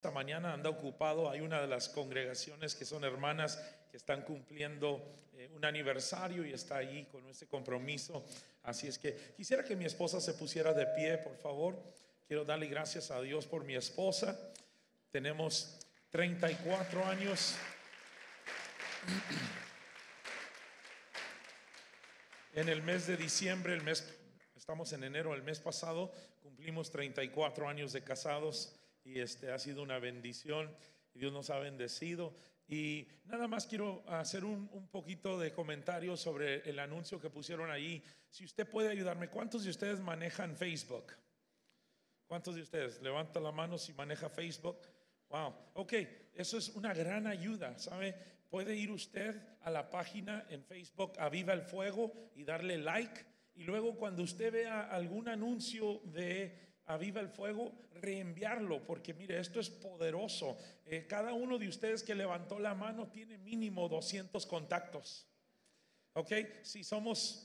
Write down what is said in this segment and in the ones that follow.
esta mañana anda ocupado. Hay una de las congregaciones que son hermanas que están cumpliendo un aniversario y está ahí con ese compromiso. Así es que quisiera que mi esposa se pusiera de pie, por favor. Quiero darle gracias a Dios por mi esposa. Tenemos 34 años. En el mes de diciembre, estamos en enero, el mes pasado cumplimos 34 años de casados y ha sido una bendición y Dios nos ha bendecido. Y nada más quiero hacer un poquito de comentario sobre el anuncio que pusieron ahí. Si usted puede ayudarme, ¿cuántos de ustedes manejan Facebook? ¿Cuántos de ustedes? Levanta la mano si maneja Facebook. Wow, ok, eso es una gran ayuda, ¿sabe? Puede ir usted a la página en Facebook Aviva el Fuego y darle like. Y luego cuando usted vea algún anuncio de Aviva el Fuego, reenviarlo, porque mire, esto es poderoso. Cada uno de ustedes que levantó la mano tiene mínimo 200 contactos. Ok, si somos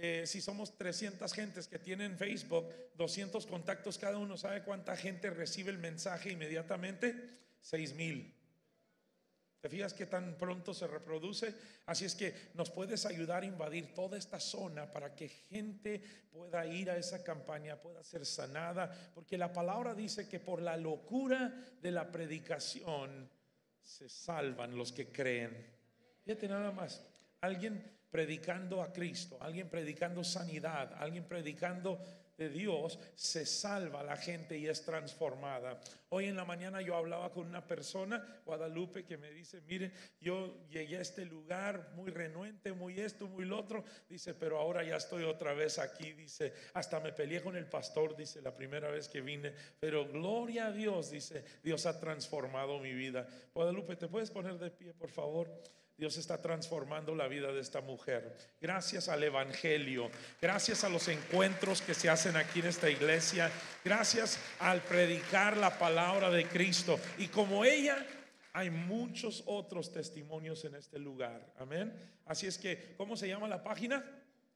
300 gentes que tienen Facebook, 200 contactos cada uno, ¿sabe cuánta gente recibe el mensaje inmediatamente? 6,000. ¿Te fijas qué tan pronto se reproduce? Así es que nos puedes ayudar a invadir toda esta zona para que gente pueda ir a esa campaña, pueda ser sanada, porque la palabra dice que por la locura de la predicación se salvan los que creen. Fíjate nada más, alguien predicando a Cristo, alguien predicando sanidad, alguien predicando de Dios, se salva la gente y es transformada. Hoy en la mañana yo hablaba con una persona, Guadalupe, que me dice: mire, yo llegué a este lugar muy renuente, muy esto, muy lo otro, dice, pero ahora ya estoy otra vez aquí, dice, hasta me peleé con el pastor, dice, la primera vez que vine, pero gloria a Dios, dice, Dios ha transformado mi vida. Guadalupe, ¿te puedes poner de pie, por favor? Dios está transformando la vida de esta mujer. Gracias al Evangelio, gracias a los encuentros que se hacen aquí en esta iglesia, gracias al predicar la palabra de Cristo. Y como ella, hay muchos otros testimonios en este lugar. Amén. Así es que, ¿cómo se llama la página?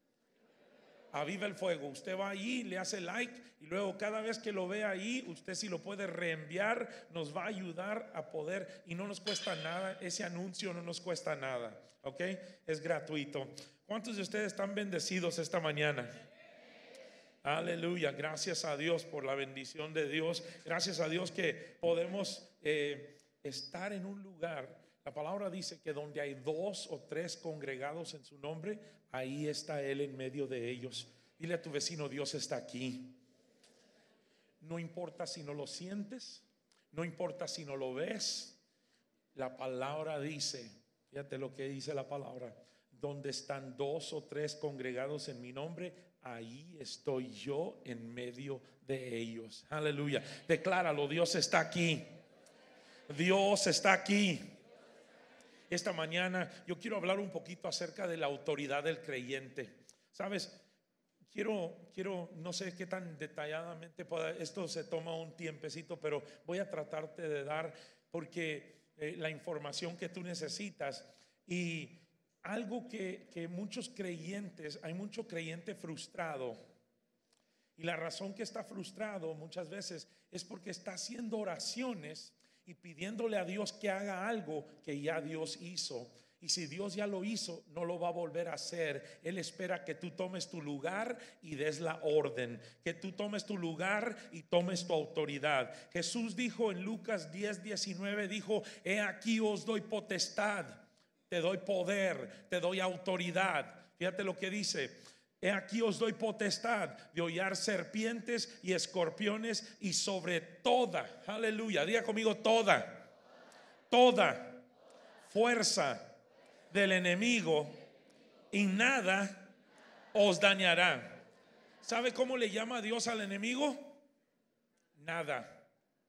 Aviva el Fuego. Usted va allí, le hace like y luego cada vez que lo ve ahí, usted si lo puede reenviar, nos va a ayudar a poder, y no nos cuesta nada, ese anuncio no nos cuesta nada, ok, es gratuito. ¿Cuántos de ustedes están bendecidos esta mañana? Aleluya, gracias a Dios por la bendición de Dios, gracias a Dios que podemos estar en un lugar. La palabra dice que donde hay 2 o 3 congregados en su nombre, ahí está Él en medio de ellos. Dile a tu vecino: Dios está aquí. No importa si no lo sientes, no importa si no lo ves. La palabra dice, fíjate lo que dice la palabra: donde están 2 o 3 congregados en mi nombre, ahí estoy yo en medio de ellos. Aleluya, decláralo: Dios está aquí. Dios está aquí. Esta mañana yo quiero hablar un poquito acerca de la autoridad del creyente. Sabes, quiero, no sé qué tan detalladamente esto se toma un tiempecito, pero voy a tratarte de dar porque la información que tú necesitas. Y algo que muchos creyentes, hay mucho creyente frustrado, y la razón que está frustrado muchas veces es porque está haciendo oraciones y pidiéndole a Dios que haga algo que ya Dios hizo. Y si Dios ya lo hizo, no lo va a volver a hacer. Él espera que tú tomes tu lugar y des la orden, que tú tomes tu lugar y tomes tu autoridad. Jesús dijo en Lucas 10:19, dijo: he aquí os doy potestad, te doy poder, te doy autoridad. Fíjate lo que dice: he aquí os doy potestad de hollar serpientes y escorpiones y sobre toda, aleluya, diga conmigo, toda fuerza del enemigo, y nada os dañará. ¿Sabe cómo le llama Dios al enemigo? Nada.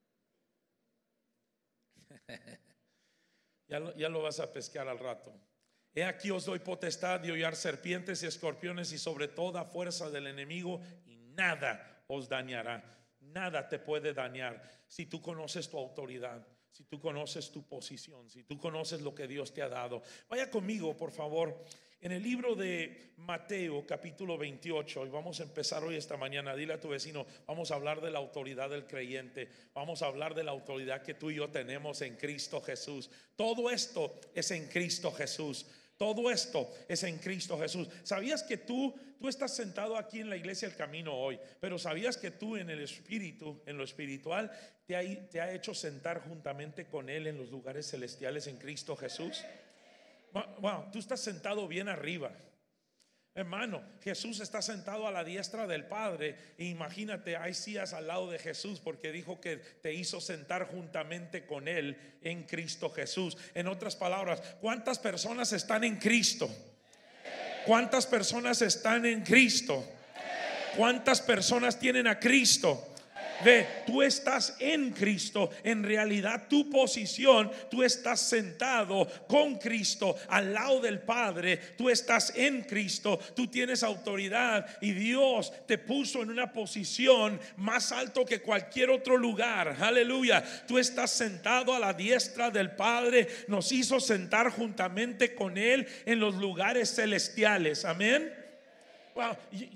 Ya lo vas a pescar al rato. He aquí os doy potestad de hollar serpientes y escorpiones y sobre toda fuerza del enemigo, y nada os dañará. Nada te puede dañar si tú conoces tu autoridad, si tú conoces tu posición, si tú conoces lo que Dios te ha dado. Vaya conmigo, por favor, En el libro de Mateo capítulo 28, y vamos a empezar hoy esta mañana, dile a tu vecino, vamos a hablar de la autoridad del creyente, vamos a hablar de la autoridad que tú y yo tenemos en Cristo Jesús. Todo esto es en Cristo Jesús. Todo esto es en Cristo Jesús. ¿Sabías que tú estás sentado aquí en la iglesia El Camino hoy? Pero ¿sabías que tú en el espíritu, en lo espiritual, te ha hecho sentar juntamente con Él en los lugares celestiales en Cristo Jesús? Wow, tú estás sentado bien arriba. Hermano, Jesús está sentado a la diestra del Padre. E imagínate, hay sillas al lado de Jesús, porque dijo que te hizo sentar juntamente con Él en Cristo Jesús. En otras palabras, ¿cuántas personas están en Cristo? ¿Cuántas personas están en Cristo? ¿Cuántas personas tienen a Cristo? Ve, tú estás en Cristo. En realidad tu posición, tú estás sentado con Cristo al lado del Padre. Tú estás en Cristo, tú tienes autoridad y Dios te puso en una posición más alto que cualquier otro lugar. Aleluya. Tú estás sentado a la diestra del Padre. Nos hizo sentar juntamente con Él en los lugares celestiales. Amén. Wow,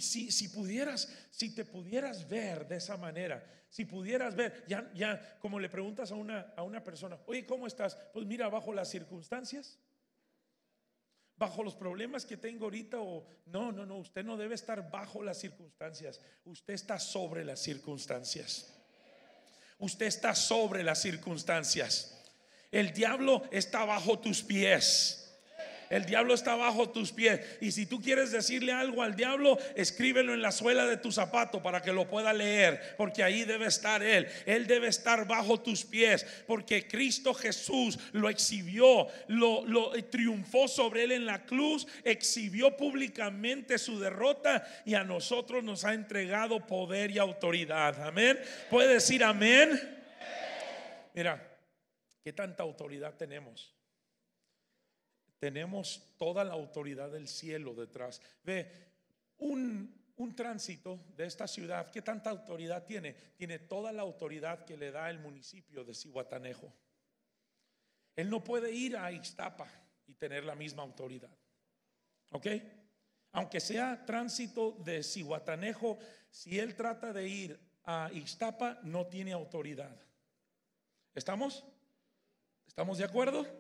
si te pudieras ver de esa manera, si pudieras ver, ya como le preguntas a una persona, oye, ¿cómo estás? Pues mira, bajo las circunstancias, bajo los problemas que tengo ahorita, o no, usted no debe estar bajo las circunstancias, usted está sobre las circunstancias. Usted está sobre las circunstancias. El diablo está bajo tus pies. El diablo está bajo tus pies. Y si tú quieres decirle algo al diablo, escríbelo en la suela de tu zapato para que lo pueda leer, porque ahí debe estar él. Él debe estar bajo tus pies, porque Cristo Jesús lo exhibió, lo triunfó sobre él en la cruz, exhibió públicamente su derrota y a nosotros nos ha entregado poder y autoridad. Amén. ¿Puede decir amén? Mira, ¿qué tanta autoridad tenemos? Tenemos toda la autoridad del cielo detrás. Ve, un tránsito de esta ciudad, ¿qué tanta autoridad tiene? Tiene toda la autoridad que le da el municipio de Zihuatanejo. Él no puede ir a Ixtapa y tener la misma autoridad. ¿Ok? Aunque sea tránsito de Zihuatanejo, si él trata de ir a Ixtapa, no tiene autoridad. ¿Estamos? ¿Estamos de acuerdo?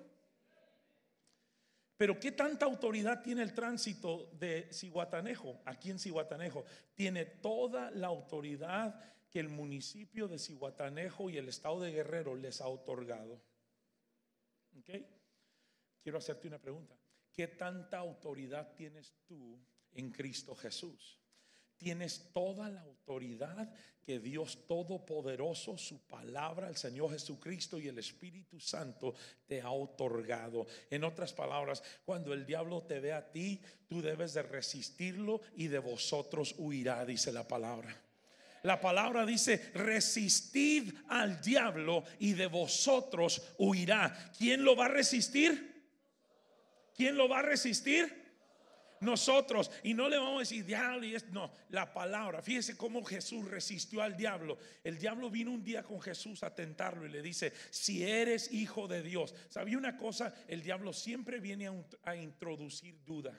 Pero ¿qué tanta autoridad tiene el tránsito de Zihuatanejo? Aquí en Zihuatanejo tiene toda la autoridad que el municipio de Zihuatanejo y el estado de Guerrero les ha otorgado. ¿Ok? Quiero hacerte una pregunta. ¿Qué tanta autoridad tienes tú en Cristo Jesús? Tienes toda la autoridad que Dios Todopoderoso, su palabra, el Señor Jesucristo y el Espíritu Santo te ha otorgado. En otras palabras, cuando el diablo te ve a ti, tú debes de resistirlo y de vosotros huirá, dice la palabra. La palabra dice: resistid al diablo y de vosotros huirá. ¿Quién lo va a resistir? ¿Quién lo va a resistir? Nosotros. Y no le vamos a decir diablo y no, la palabra. Fíjese cómo Jesús resistió al diablo. El diablo vino un día con Jesús a tentarlo y le dice: si eres hijo de Dios. ¿Sabía una cosa? El diablo siempre viene a introducir duda,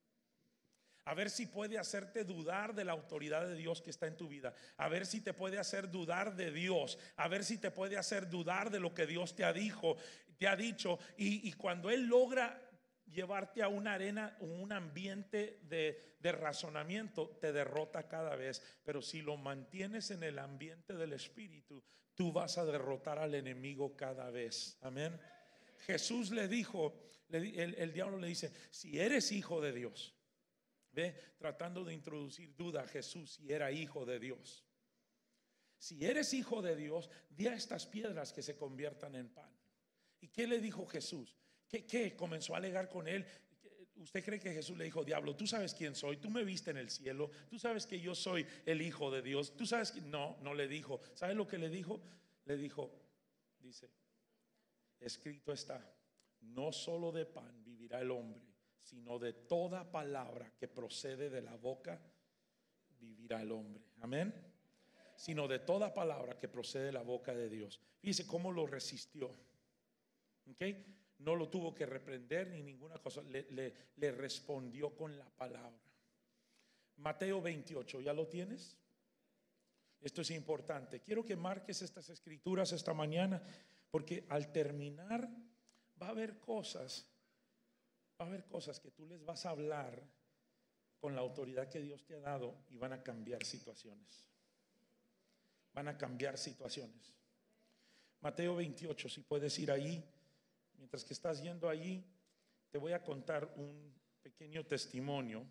a ver si puede hacerte dudar de la autoridad de Dios que está en tu vida, a ver si te puede hacer dudar de Dios, a ver si te puede hacer dudar de lo que Dios te ha dicho. Y cuando él logra llevarte a una arena, un ambiente de razonamiento, te derrota cada vez. Pero si lo mantienes en el ambiente del Espíritu, tú vas a derrotar al enemigo cada vez. Amén. Jesús le dijo, el diablo le dice: si eres hijo de Dios. Ve, tratando de introducir duda a Jesús si era hijo de Dios. Si eres hijo de Dios, di a estas piedras que se conviertan en pan. ¿Y qué le dijo Jesús? ¿Qué? Comenzó a alegar con él. ¿Usted cree que Jesús le dijo: diablo, tú sabes quién soy, tú me viste en el cielo, tú sabes que yo soy el hijo de Dios, tú sabes que no le dijo? ¿Sabe lo que le dijo? Le dijo, dice, escrito está: no solo de pan vivirá el hombre, sino de toda palabra que procede de la boca vivirá el hombre. Amén. Sino de toda palabra que procede de la boca de Dios. Fíjese cómo lo resistió. ¿Ok? no lo tuvo que reprender ni ninguna cosa, le respondió con la palabra. Mateo 28, ¿ya lo tienes? Esto es importante. Quiero que marques estas escrituras esta mañana, porque al terminar va a haber cosas que tú les vas a hablar con la autoridad que Dios te ha dado y van a cambiar situaciones. Van a cambiar situaciones. Mateo 28, si puedes ir ahí. Mientras que estás yendo allí, te voy a contar un pequeño testimonio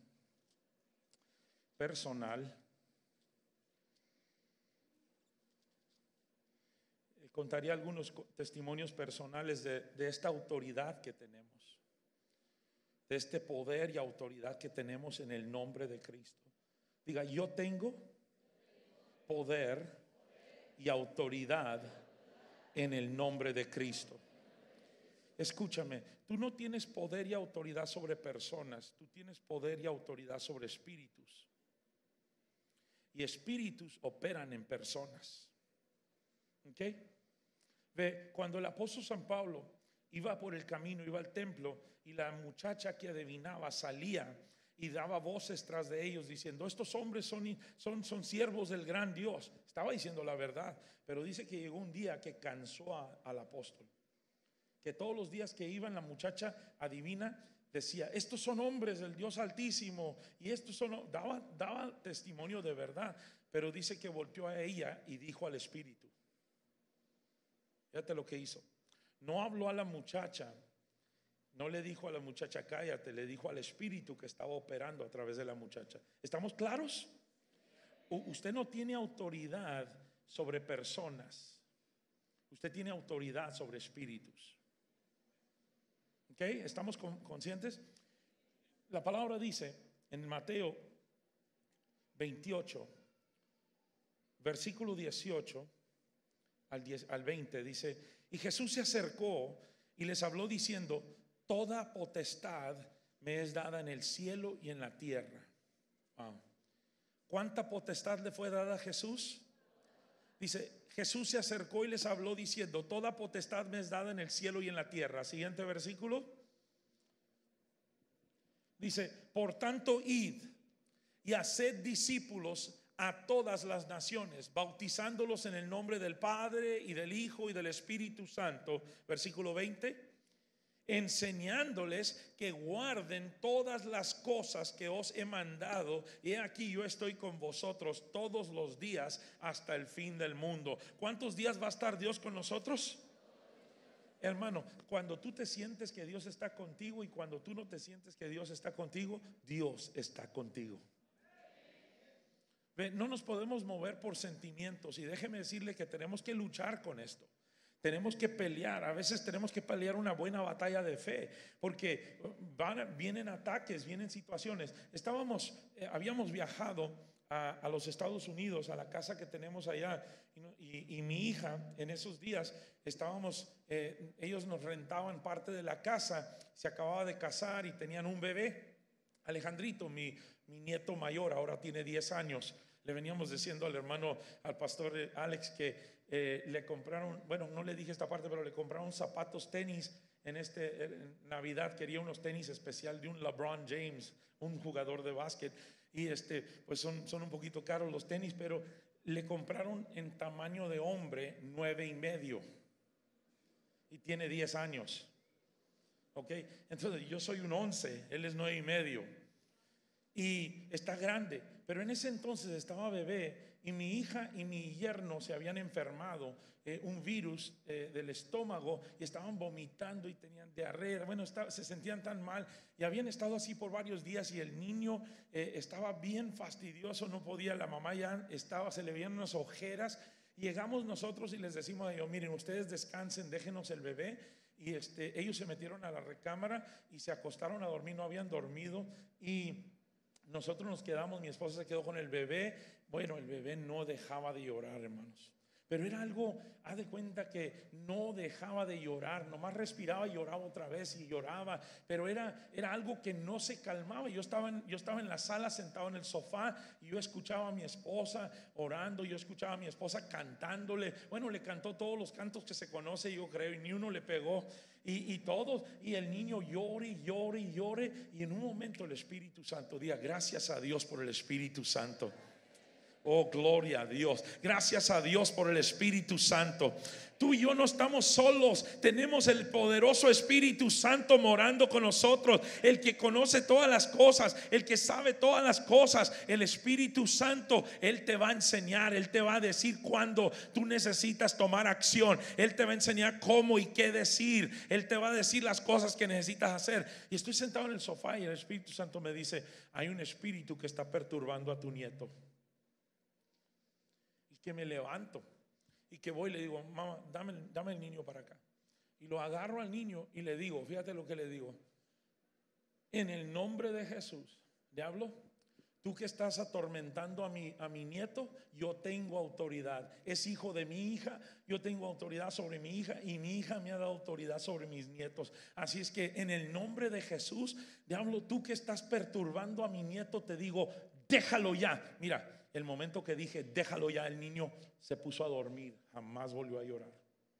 personal. Contaría algunos testimonios personales de esta autoridad que tenemos, de este poder y autoridad que tenemos en el nombre de Cristo. Diga, yo tengo poder y autoridad en el nombre de Cristo. Escúchame, tú no tienes poder y autoridad sobre personas, tú tienes poder y autoridad sobre espíritus. Y espíritus operan en personas. ¿Ok? Ve, cuando el apóstol San Pablo iba por el camino, iba al templo, y la muchacha que adivinaba salía y daba voces tras de ellos diciendo, estos hombres son siervos del gran Dios. Estaba diciendo la verdad, pero dice que llegó un día que cansó al apóstol. Que todos los días que iban, la muchacha adivina decía, estos son hombres del Dios Altísimo, y estos son, daba testimonio de verdad, pero dice que volteó a ella y dijo al espíritu. Fíjate lo que hizo. No habló a la muchacha, no le dijo a la muchacha cállate, le dijo al espíritu que estaba operando a través de la muchacha. ¿Estamos claros? Usted no tiene autoridad sobre personas, usted tiene autoridad sobre espíritus. ¿Ok? ¿Estamos conscientes? La palabra dice en Mateo 28, versículo 18 al 20, dice, y Jesús se acercó y les habló diciendo, toda potestad me es dada en el cielo y en la tierra. Wow. ¿Cuánta potestad le fue dada a Jesús? Dice, Jesús se acercó y les habló diciendo, toda potestad me es dada en el cielo y en la tierra. Siguiente versículo. Dice, por tanto, id y haced discípulos a todas las naciones, bautizándolos en el nombre del Padre y del Hijo y del Espíritu Santo. Versículo 20. Enseñándoles que guarden todas las cosas que os he mandado, y he aquí yo estoy con vosotros todos los días hasta el fin del mundo. ¿Cuántos días va a estar Dios con nosotros? Hermano, cuando tú te sientes que Dios está contigo y cuando tú no te sientes que Dios está contigo, Dios está contigo. No nos podemos mover por sentimientos, y déjeme decirle que tenemos que luchar con esto. Tenemos que pelear, a veces tenemos que pelear una buena batalla de fe, porque vienen ataques, vienen situaciones. Habíamos viajado a los Estados Unidos, a la casa que tenemos allá, y mi hija en esos días ellos nos rentaban parte de la casa, se acababa de casar y tenían un bebé, Alejandrito, mi nieto mayor, ahora tiene 10 años. Le veníamos diciendo al pastor Alex que le compraron, bueno, no le dije esta parte, pero le compraron zapatos, tenis en Navidad. Quería unos tenis especial de un LeBron James, un jugador de básquet, y pues son un poquito caros los tenis, pero le compraron en tamaño de hombre 9.5 y tiene 10 años. Ok, entonces yo soy un 11, él es 9.5 y está grande, pero en ese entonces estaba bebé, y mi hija y mi yerno se habían enfermado un virus del estómago, y estaban vomitando y tenían diarrea. Bueno, se sentían tan mal y habían estado así por varios días, y el niño estaba bien fastidioso, no podía, la mamá ya se le veían unas ojeras. Llegamos nosotros y les decimos a ellos, miren, ustedes descansen, déjenos el bebé. Y ellos se metieron a la recámara y se acostaron a dormir, no habían dormido, y nosotros nos quedamos, mi esposa se quedó con el bebé. Bueno, el bebé no dejaba de llorar, hermanos, Pero era algo, haz de cuenta que no dejaba de llorar, nomás respiraba y lloraba otra vez y lloraba, pero era algo que no se calmaba. Yo estaba en la sala sentado en el sofá y yo escuchaba a mi esposa orando, yo escuchaba a mi esposa cantándole. Bueno, le cantó todos los cantos que se conoce, yo creo, y ni uno le pegó. Y todos, y el niño llore y llore y llore, y en un momento el Espíritu Santo, diga gracias a Dios por el Espíritu Santo. Oh, gloria a Dios. Gracias a Dios por el Espíritu Santo. Tú y yo no estamos solos. Tenemos el poderoso Espíritu Santo morando con nosotros. El que conoce todas las cosas, el que sabe todas las cosas. El Espíritu Santo, Él te va a enseñar. Él te va a decir cuando tú necesitas tomar acción. Él te va a enseñar cómo y qué decir. Él te va a decir las cosas que necesitas hacer. Y estoy sentado en el sofá y el Espíritu Santo me dice: hay un espíritu que está perturbando a tu nieto. Que me levanto y que voy y le digo: mamá, dame el niño para acá. Y lo agarro al niño y le digo, fíjate lo que le digo: en el nombre de Jesús, diablo, tú que estás atormentando a mi nieto, yo tengo autoridad. Es hijo de mi hija, yo tengo autoridad sobre mi hija, y mi hija me ha dado autoridad sobre mis nietos. Así es que en el nombre de Jesús, diablo, tú que estás perturbando a mi nieto, te digo, déjalo ya. Mira, el momento que dije déjalo ya, el niño se puso a dormir, jamás volvió a llorar.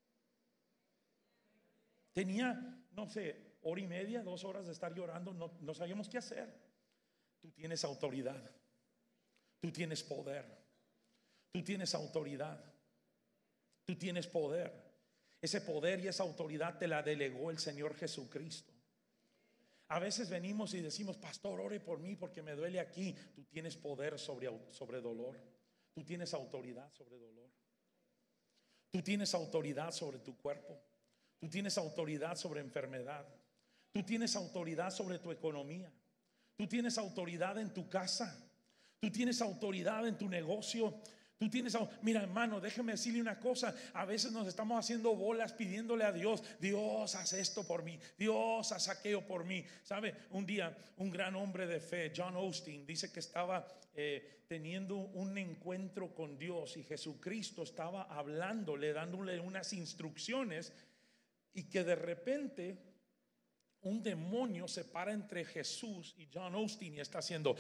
Tenía, no sé, hora y media, 2 horas de estar llorando, no sabíamos qué hacer. Tú tienes autoridad, tú tienes poder, tú tienes autoridad, tú tienes poder. Ese poder y esa autoridad te la delegó el Señor Jesucristo. A veces venimos y decimos: pastor, ore por mí porque me duele aquí. Tú tienes poder sobre dolor. Tú tienes autoridad sobre dolor. Tú tienes autoridad sobre tu cuerpo. Tú tienes autoridad sobre enfermedad. Tú tienes autoridad sobre tu economía. Tú tienes autoridad en tu casa. Tú tienes autoridad en tu negocio. Tú tienes, mira hermano, déjeme decirle una cosa. A veces nos estamos haciendo bolas pidiéndole a Dios: Dios, haz esto por mí, Dios, haz aquello por mí. Sabe, un día un gran hombre de fe, John Osteen, dice que estaba teniendo un encuentro con Dios, y Jesucristo estaba hablándole, dándole unas instrucciones, y que de repente un demonio se para entre Jesús y John Osteen y está haciendo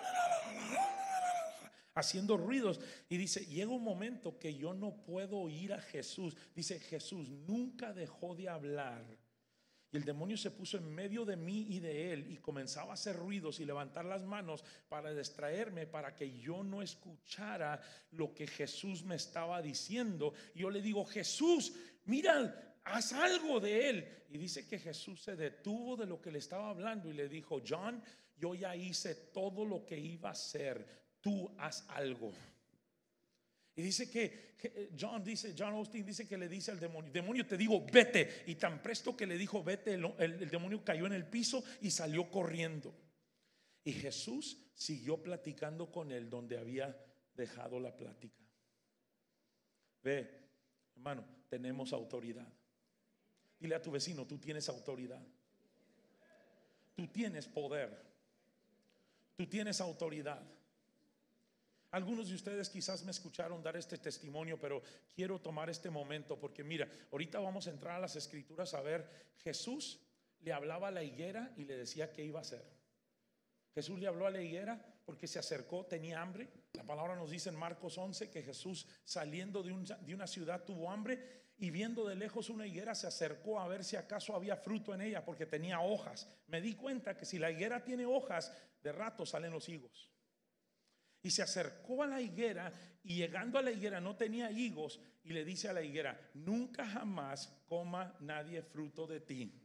ruidos, y dice: llega un momento que yo no puedo oír a Jesús. Dice: Jesús nunca dejó de hablar, y el demonio se puso en medio de mí y de él, y comenzaba a hacer ruidos y levantar las manos para distraerme, para que yo no escuchara lo que Jesús me estaba diciendo. Y yo le digo: Jesús, mira, haz algo de él. Y dice que Jesús se detuvo de lo que le estaba hablando y le dijo: John, yo ya hice todo lo que iba a hacer, tú haz algo. Y dice que John Osteen dice que le dice al demonio: demonio, te digo vete. Y tan presto que le dijo vete, el demonio cayó en el piso y salió corriendo. Y Jesús siguió platicando con él donde había dejado la plática. Ve, hermano, tenemos autoridad. Dile a tu vecino: tú tienes autoridad, tú tienes poder, tú tienes autoridad. Algunos de ustedes quizás me escucharon dar este testimonio, pero quiero tomar este momento porque mira, ahorita vamos a entrar a las escrituras a ver. Jesús le hablaba a la higuera y le decía qué iba a hacer. Jesús le habló a la higuera porque se acercó, tenía hambre. La palabra nos dice en Marcos 11 que Jesús, saliendo de una ciudad, tuvo hambre, y viendo de lejos una higuera se acercó a ver si acaso había fruto en ella, porque tenía hojas. Me di cuenta que si la higuera tiene hojas, de rato salen los higos. Y se acercó a la higuera, y llegando a la higuera no tenía higos, y le dice a la higuera: nunca jamás coma nadie fruto de ti.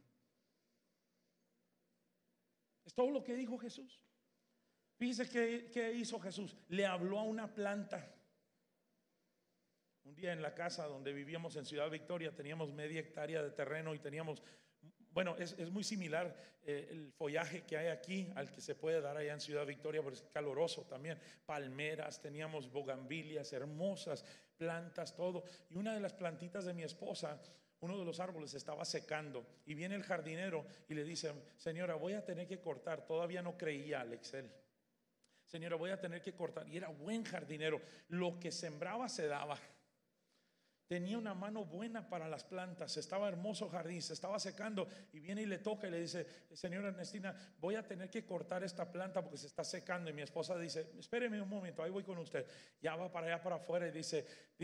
Es todo lo que dijo Jesús. Fíjese que hizo Jesús. Le habló a una planta. Un día en la casa donde vivíamos en Ciudad Victoria teníamos media hectárea de terreno y teníamos, bueno, es muy similar el follaje que hay aquí al que se puede dar allá en Ciudad Victoria, porque es caloroso también. Palmeras, teníamos bugambilias, hermosas plantas, todo. Y una de las plantitas de mi esposa, uno de los árboles estaba secando, y viene el jardinero y le dice: señora, voy a tener que cortar. Todavía no creía Alexel. Señora, voy a tener que cortar. Y era buen jardinero, lo que sembraba se daba. tenía una mano buena para las plantas, estaba hermoso jardín, se estaba secando y viene y le toca y le dice: señora Ernestina, voy a tener que cortar esta planta porque se está secando. Y mi esposa dice: espéreme un momento, ahí voy con usted. Ya va para allá para afuera y dice,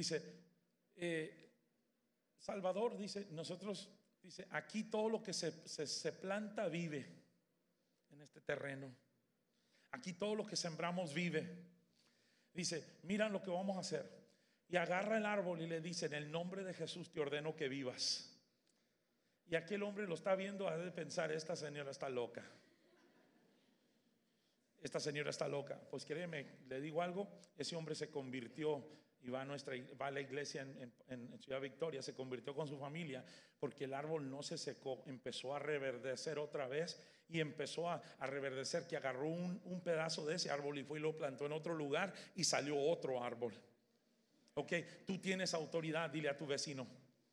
Salvador, dice, nosotros, dice, aquí todo lo que se planta vive en este terreno. Aquí todo lo que sembramos vive. Dice: miran lo que vamos a hacer. Y agarra el árbol y le dice: en el nombre de Jesús te ordeno que vivas. Y aquel hombre lo está viendo, ha de pensar: esta señora está loca. Esta señora está loca. Pues créeme, le digo algo, ese hombre se convirtió y va a la iglesia en Ciudad Victoria, se convirtió con su familia porque el árbol no se secó, empezó a reverdecer otra vez y empezó a reverdecer, que agarró un pedazo de ese árbol y fue y lo plantó en otro lugar y salió otro árbol. Ok, tú tienes autoridad, dile a tu vecino.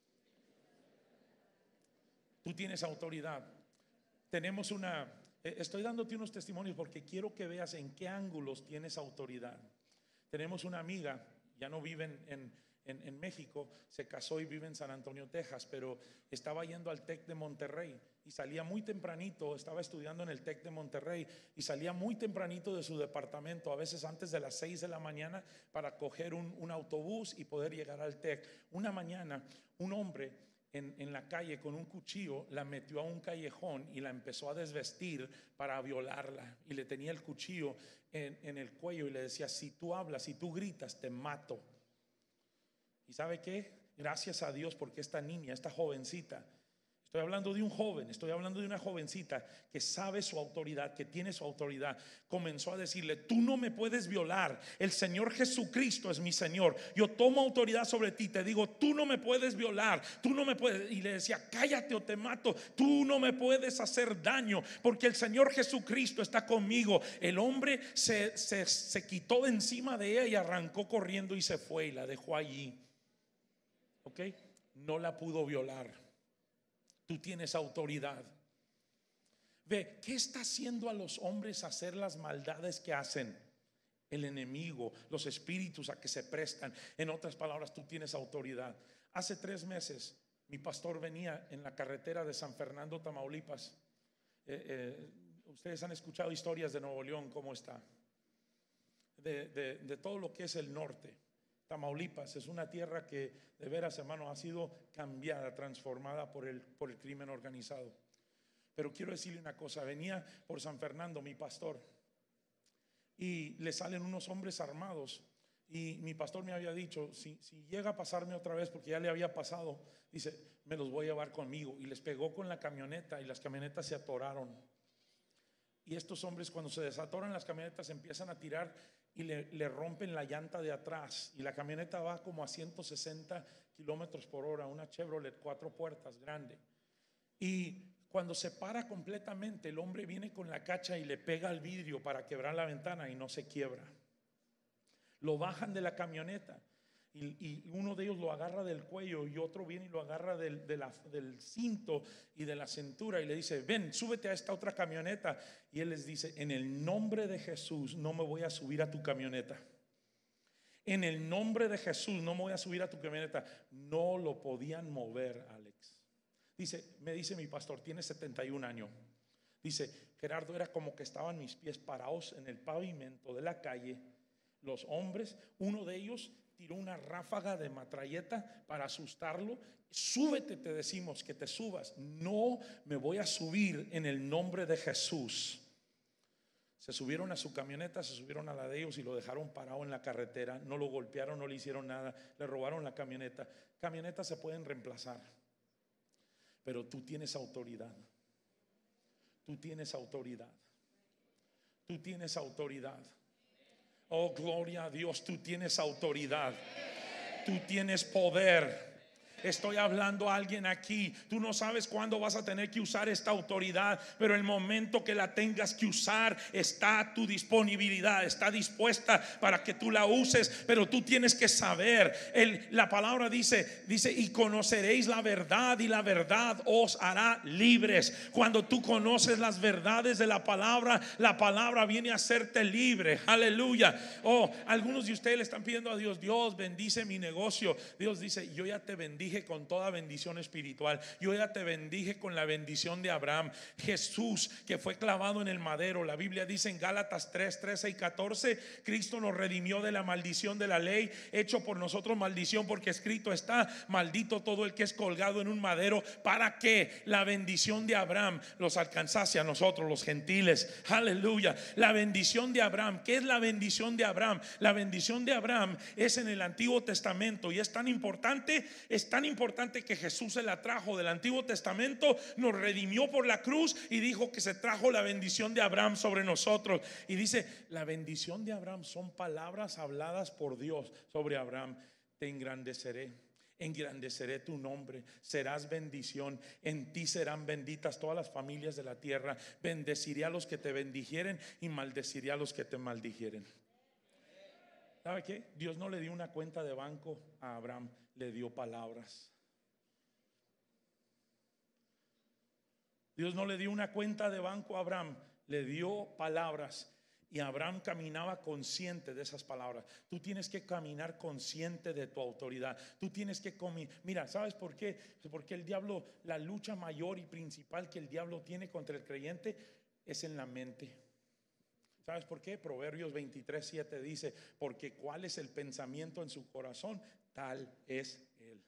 Tú tienes autoridad. Tenemos estoy dándote unos testimonios porque quiero que veas en qué ángulos tienes autoridad. Tenemos una amiga, ya no vive en México, se casó y vive en San Antonio, Texas, pero estaba yendo al TEC de Monterrey y salía muy tempranito, estaba estudiando en el TEC de Monterrey y salía muy tempranito de su departamento, a veces antes de las 6 de la mañana, para coger un autobús y poder llegar al TEC. Una mañana un hombre en la calle con un cuchillo la metió a un callejón y la empezó a desvestir para violarla, y le tenía el cuchillo en el cuello y le decía: si tú hablas, si tú gritas, te mato. ¿Y sabe qué? Gracias a Dios, porque esta niña, esta jovencita, estoy hablando de un joven, estoy hablando de una jovencita que sabe su autoridad, que tiene su autoridad, comenzó a decirle: tú no me puedes violar, el Señor Jesucristo es mi Señor, yo tomo autoridad sobre ti, te digo, tú no me puedes violar, tú no me puedes. Y le decía: cállate o te mato, tú no me puedes hacer daño porque el Señor Jesucristo está conmigo. El hombre se quitó de encima de ella y arrancó corriendo y se fue y la dejó allí. Ok, no la pudo violar. Tú tienes autoridad. Ve, ¿qué está haciendo a los hombres hacer las maldades que hacen? El enemigo, los espíritus a que se prestan. En otras palabras, tú tienes autoridad. Hace 3 meses mi pastor venía en la carretera de San Fernando, Tamaulipas. Ustedes han escuchado historias de Nuevo León, cómo está, de todo lo que es el norte. Tamaulipas es una tierra que de veras, hermano, ha sido cambiada, transformada por el crimen organizado. Pero quiero decirle una cosa: venía por San Fernando mi pastor y le salen unos hombres armados, y mi pastor me había dicho: si llega a pasarme otra vez, porque ya le había pasado, dice, me los voy a llevar conmigo. Y les pegó con la camioneta y las camionetas se atoraron. Y estos hombres, cuando se desatoran las camionetas, empiezan a tirar y le rompen la llanta de atrás, y la camioneta va como a 160 kilómetros por hora, una Chevrolet 4 puertas grande. Y cuando se para completamente, el hombre viene con la cacha y le pega al vidrio para quebrar la ventana y no se quiebra. Lo bajan de la camioneta y uno de ellos lo agarra del cuello y otro viene y lo agarra del cinto y de la cintura y le dice: ven, súbete a esta otra camioneta. Y él les dice: en el nombre de Jesús no me voy a subir a tu camioneta. En el nombre de Jesús no me voy a subir a tu camioneta. No lo podían mover, Alex. Me dice mi pastor, tiene 71 años. Dice: Gerardo, era como que estaban mis pies parados en el pavimento de la calle. Los hombres, uno de ellos tiró una ráfaga de metralleta para asustarlo. Súbete, te decimos que te subas. No me voy a subir en el nombre de Jesús. Se subieron a su camioneta, se subieron a la de ellos y lo dejaron parado en la carretera. No lo golpearon, no le hicieron nada, le robaron la camioneta. Camionetas se pueden reemplazar, pero tú tienes autoridad. Tú tienes autoridad. Tú tienes autoridad. Oh, gloria a Dios, tú tienes autoridad. Tú tienes poder. Estoy hablando a alguien aquí. Tú no sabes cuándo vas a tener que usar esta autoridad, pero el momento que la tengas que usar está a tu disponibilidad, está dispuesta para que tú la uses. Pero tú tienes que saber, la palabra dice, y conoceréis la verdad y la verdad os hará libres. Cuando tú conoces las verdades de la palabra viene a hacerte libre. Aleluya. Algunos de ustedes le están pidiendo a Dios: Dios, bendice mi negocio. Dios dice: yo ya te bendije con toda bendición espiritual. Yo ya te bendije con la bendición de Abraham. Jesús, que fue clavado en el madero, la Biblia dice en Gálatas 3:13 y 14: Cristo nos redimió de la maldición de la ley, hecho por nosotros maldición, porque escrito está: maldito todo el que es colgado en un madero, para que la bendición de Abraham los alcanzase a nosotros los gentiles. Aleluya. La bendición de Abraham. ¿Qué es la bendición de Abraham? La bendición de Abraham es en el Antiguo Testamento, y es tan importante que Jesús se la trajo del Antiguo Testamento, nos redimió por la cruz y dijo que se trajo la bendición de Abraham sobre nosotros. Y dice: la bendición de Abraham son palabras habladas por Dios sobre Abraham: te engrandeceré tu nombre, serás bendición, en ti serán benditas todas las familias de la tierra, bendeciré a los que te bendijeren y maldeciré a los que te maldijeren. ¿Sabe qué? Dios no le dio una cuenta de banco a Abraham, le dio palabras. Dios no le dio una cuenta de banco a Abraham, le dio palabras. Y Abraham caminaba consciente de esas palabras. Tú tienes que caminar consciente de tu autoridad. Tú tienes que mira, ¿sabes por qué? Porque el diablo, la lucha mayor y principal que el diablo tiene contra el creyente es en la mente. ¿Sabes por qué? Proverbios 23:7 dice: porque cuál es el pensamiento en su corazón, tal es él.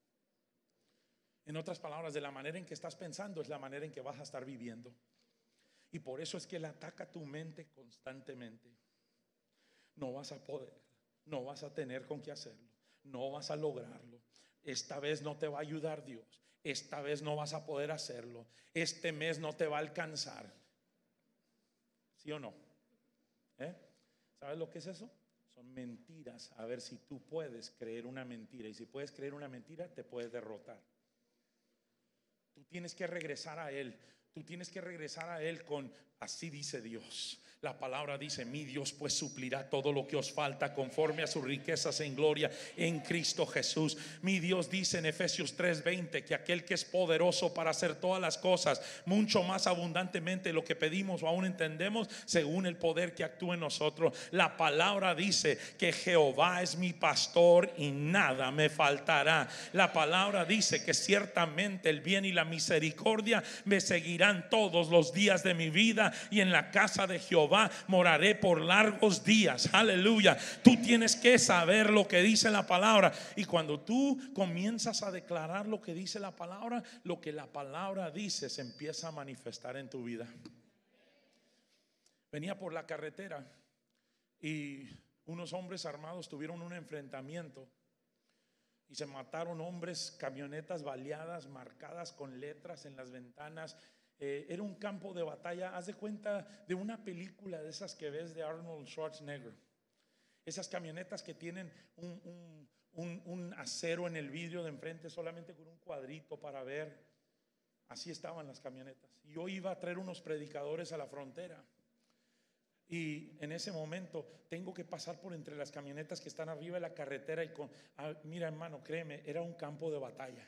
En otras palabras, de la manera en que estás pensando es la manera en que vas a estar viviendo. Y por eso es que él ataca tu mente constantemente. No vas a poder, no vas a tener con qué hacerlo, no vas a lograrlo. Esta vez no te va a ayudar Dios. Esta vez no vas a poder hacerlo. Este mes no te va a alcanzar. ¿Sí o no? ¿Sabes lo que es eso? Son mentiras. A ver si tú puedes creer una mentira. Y si puedes creer una mentira, te puedes derrotar. Tú tienes que regresar a Él. Tú tienes que regresar a Él con: así dice Dios. La palabra dice: mi Dios pues suplirá todo lo que os falta conforme a sus riquezas en gloria en Cristo Jesús. Mi Dios dice en Efesios 3:20 que aquel que es poderoso para hacer todas las cosas mucho más abundantemente de lo que pedimos o aún entendemos, según el poder que actúa en nosotros. La palabra dice que Jehová es mi pastor y nada me faltará. La palabra dice que ciertamente el bien y la misericordia me seguirán todos los días de mi vida, y en la casa de Jehová moraré por largos días. Aleluya. Tú tienes que saber lo que dice la palabra, y cuando tú comienzas a declarar lo que dice la palabra, lo que la palabra dice se empieza a manifestar en tu vida. Venía por la carretera y unos hombres armados tuvieron un enfrentamiento y se mataron hombres, camionetas baleadas, marcadas con letras en las ventanas. Era un campo de batalla. Haz de cuenta de una película de esas que ves de Arnold Schwarzenegger. Esas camionetas que tienen un acero en el vidrio de enfrente solamente con un cuadrito para ver. Así estaban las camionetas. Y yo iba a traer unos predicadores a la frontera. Y en ese momento tengo que pasar por entre las camionetas que están arriba de la carretera. Mira, hermano, créeme, era un campo de batalla.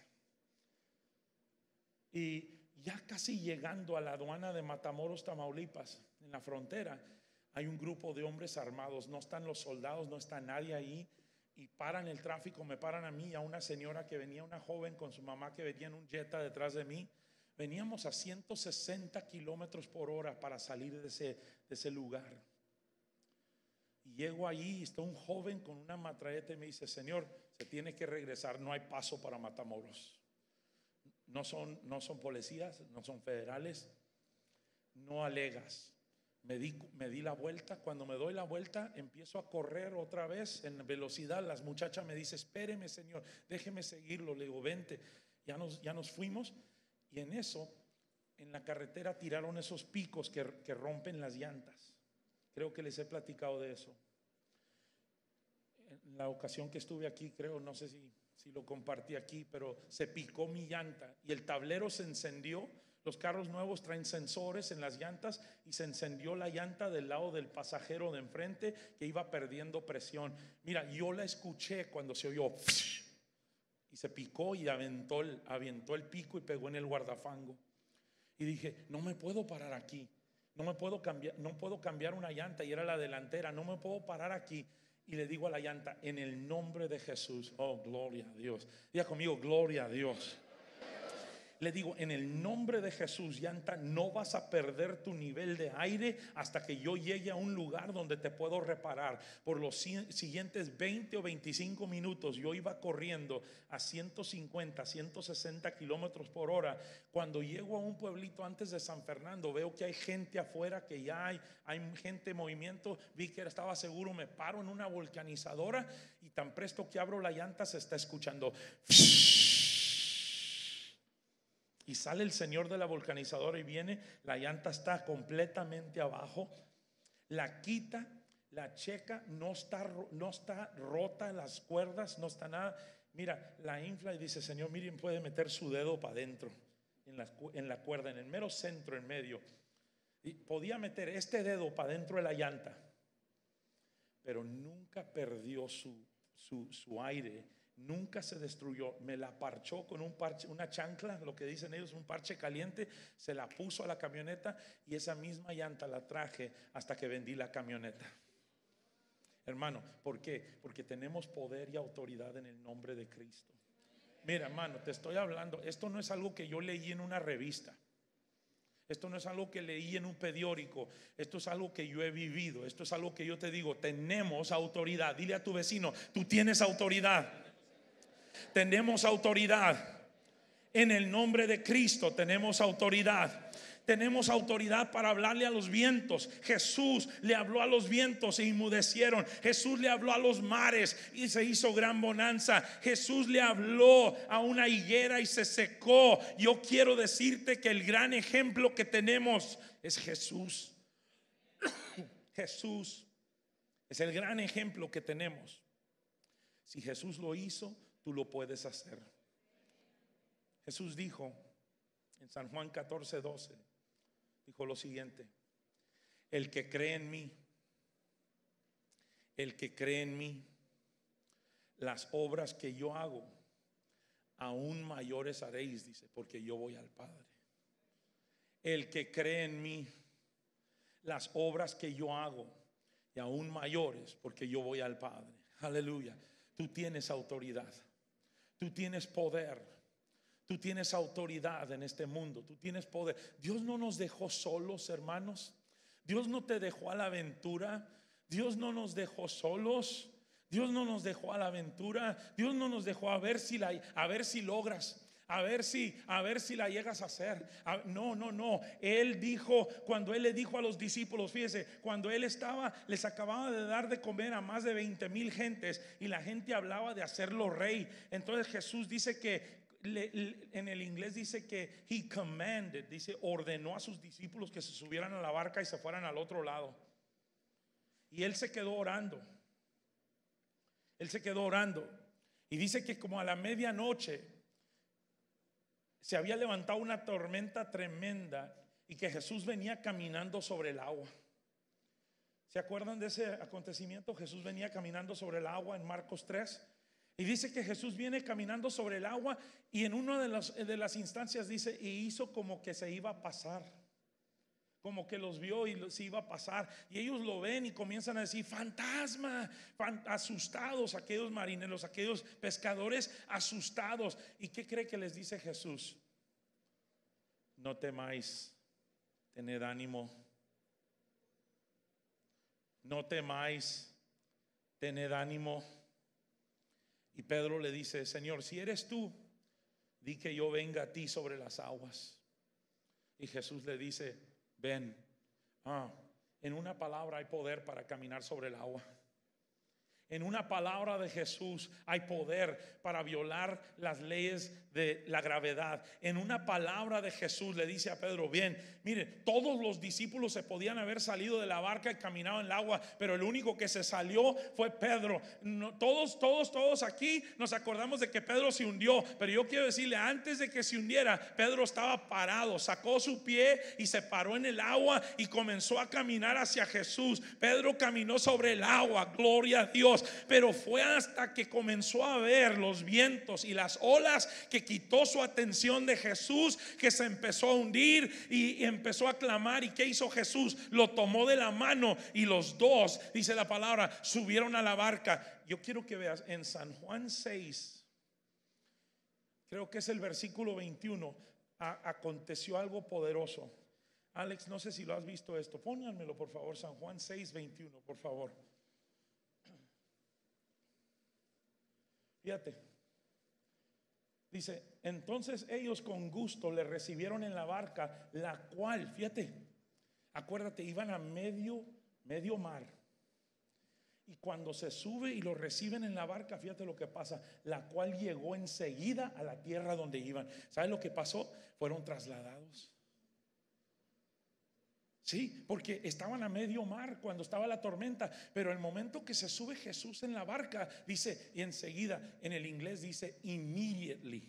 Y ya casi llegando a la aduana de Matamoros, Tamaulipas, en la frontera, hay un grupo de hombres armados. No están los soldados, no está nadie ahí. Y paran el tráfico, me paran a mí y a una señora que venía, una joven con su mamá que venía en un Jetta detrás de mí. Veníamos a 160 kilómetros por hora para salir de ese lugar. Y llego allí y está un joven con una metralleta y me dice: señor, se tiene que regresar, no hay paso para Matamoros. No son policías, no son federales, no alegas. Me di la vuelta. Cuando me doy la vuelta, empiezo a correr otra vez en velocidad. Las muchachas me dicen: espéreme, señor, déjeme seguirlo. Le digo: vente. Ya nos fuimos. Y en eso, en la carretera tiraron esos picos que rompen las llantas. Creo que les he platicado de eso en la ocasión que estuve aquí, creo, no sé si si lo compartí aquí, pero se picó mi llanta y el tablero se encendió. Los carros nuevos traen sensores en las llantas y se encendió la llanta del lado del pasajero de enfrente que iba perdiendo presión. Mira, yo la escuché cuando se oyó y se picó y aventó el pico y pegó en el guardafango. Y dije, no me puedo parar aquí, no puedo cambiar una llanta, y era la delantera, no me puedo parar aquí. Y le digo a la llanta, en el nombre de Jesús, oh, gloria a Dios. Diga conmigo, gloria a Dios. Le digo, en el nombre de Llanta, no vas a perder tu nivel de aire hasta que yo llegue a un lugar donde te puedo reparar. Por los siguientes 20 o 25 minutos yo iba corriendo a 150, 160 kilómetros por hora. Cuando llego a un pueblito antes de San Fernando, veo que hay gente afuera, que ya hay gente en movimiento. Vi que estaba seguro, me paro en una vulcanizadora y tan presto que abro la llanta se está escuchando. Y sale el señor de la vulcanizadora y viene, la llanta está completamente abajo, la quita, la checa, no está rota en las cuerdas, no está nada. Mira, la infla y dice, Señor, miren, puede meter su dedo para adentro en la cuerda, en el mero centro, en medio. Y podía meter este dedo para adentro de la llanta, pero nunca perdió su aire. Nunca se destruyó. Me la parchó con un parche, una chancla, lo que dicen ellos, un parche caliente. Se la puso a la camioneta y esa misma llanta la traje hasta que vendí la camioneta. Hermano, ¿por qué? Porque tenemos poder y autoridad en el nombre de Cristo. Mira, hermano, te estoy hablando. Esto no es algo que yo leí en una revista. Esto no es algo que leí en un periódico. Esto es algo que yo he vivido. Esto es algo que yo te digo, tenemos autoridad. Dile a tu vecino, tú tienes autoridad. Tenemos autoridad en el nombre de Cristo. Tenemos autoridad. Tenemos autoridad para hablarle a los vientos. Jesús le habló a los vientos e inmudecieron. Jesús le habló a los mares y se hizo gran bonanza. Jesús le habló a una higuera y se secó. Yo quiero decirte que el gran ejemplo que tenemos es Jesús. Jesús es el gran ejemplo que tenemos. Si Jesús lo hizo, tú lo puedes hacer. Jesús dijo en San Juan 14:12, dijo lo siguiente: el que cree en mí, las obras que yo hago, aún mayores haréis, dice, porque yo voy al Padre. El que cree en mí, las obras que yo hago, y aún mayores, porque yo voy al Padre. Aleluya. Tú tienes autoridad. Tú tienes poder, tú tienes autoridad en este mundo, tú tienes poder. Dios no nos dejó solos, hermanos. Dios no te dejó a la aventura. Dios no nos dejó solos. Dios no nos dejó a la aventura. Dios no nos dejó a ver si logras. A ver si la llegas a hacer. No. Él dijo, cuando Él le dijo a los discípulos, fíjese, cuando Él les acababa de dar de comer a más de 20,000 gentes y la gente hablaba de hacerlo rey. Entonces Jesús dice que en el inglés dice que He commanded, dice, ordenó a sus discípulos que se subieran a la barca y se fueran al otro lado. Y Él se quedó orando. Y dice que como a la medianoche se había levantado una tormenta tremenda y que Jesús venía caminando sobre el agua. ¿Se acuerdan de ese acontecimiento? Jesús venía caminando sobre el agua en Marcos 3. Y dice que Jesús viene caminando sobre el agua y en una de las instancias dice, y hizo como que se iba a pasar. Como que los vio y se iba a pasar. Y ellos lo ven y comienzan a decir, fantasma, asustados, aquellos marineros, aquellos pescadores asustados. ¿Y qué cree que les dice Jesús? No temáis, tened ánimo. No temáis, tened ánimo. Y Pedro le dice, Señor, si eres tú, di que yo venga a ti sobre las aguas. Y Jesús le dice, ven. En una palabra hay poder para caminar sobre el agua. En una palabra de Jesús hay poder para violar las leyes de la gravedad. En una palabra de Jesús le dice a Pedro: bien, mire, todos los discípulos se podían haber salido de la barca y caminado en el agua, pero el único que se salió fue Pedro. Todos aquí nos acordamos de que Pedro se hundió, pero yo quiero decirle, antes de que se hundiera, Pedro estaba parado, sacó su pie y se paró en el agua y comenzó a caminar hacia Jesús. Pedro caminó sobre el agua, gloria a Dios. Pero fue hasta que comenzó a ver los vientos y las olas que quitó su atención de Jesús, que se empezó a hundir y empezó a clamar. ¿Y qué hizo Jesús? Lo tomó de la mano y los dos, dice la palabra, subieron a la barca. Yo quiero que veas en San Juan 6, creo que es el versículo 21, aconteció algo poderoso. Alex, no sé si lo has visto esto, pónganmelo por favor, San Juan 6, 21, por favor. Fíjate, dice: entonces ellos con gusto le recibieron en la barca, la cual, fíjate, acuérdate, iban a medio mar. Y cuando se sube y lo reciben en la barca, fíjate lo que pasa, la cual llegó enseguida a la tierra donde iban. ¿Sabes lo que pasó? Fueron trasladados. Sí, porque estaban a medio mar cuando estaba la tormenta, pero el momento que se sube Jesús en la barca, dice, y enseguida, en el inglés dice immediately,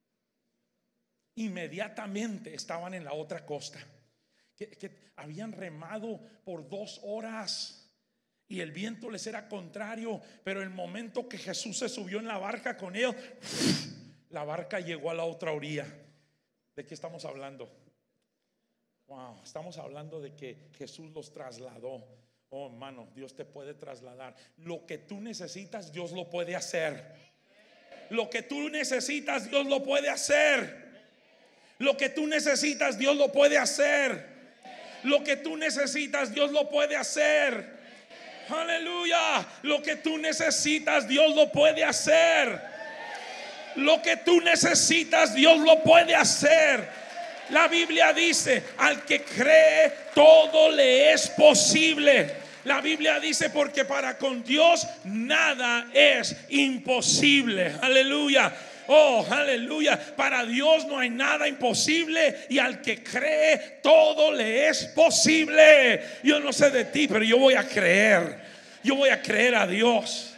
inmediatamente estaban en la otra costa. Que habían remado por 2 horas y el viento les era contrario, pero el momento que Jesús se subió en la barca con ellos, la barca llegó a la otra orilla. ¿De qué estamos hablando? Wow, estamos hablando de que Jesús los trasladó. Oh, hermano, Dios te puede trasladar. Lo que tú necesitas, Dios lo puede hacer. Lo que tú necesitas, Dios lo puede hacer. Lo que tú necesitas, Dios lo puede hacer. Lo que tú necesitas, Dios lo puede hacer. Aleluya. Lo que tú necesitas, Dios lo puede hacer. Lo que tú necesitas, Dios lo puede hacer. La Biblia dice: al que cree, todo le es posible. La Biblia dice: porque para con Dios nada es imposible. Aleluya. Oh, aleluya. Para Dios no hay nada imposible, y al que cree, todo le es posible. Yo no sé de ti, pero yo voy a creer. Yo voy a creer a Dios.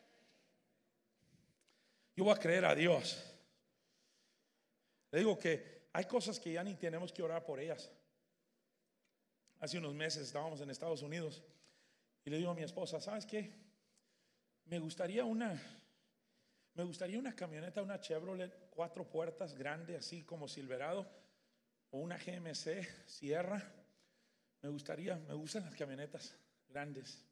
Yo voy a creer a Dios. Le digo que hay cosas que ya ni tenemos que orar por ellas. Hace unos meses estábamos en Estados Unidos y le digo a mi esposa: ¿sabes qué? Me gustaría una camioneta, una Chevrolet 4 puertas grande, así como Silverado, o una GMC Sierra. Me gustan las camionetas grandes.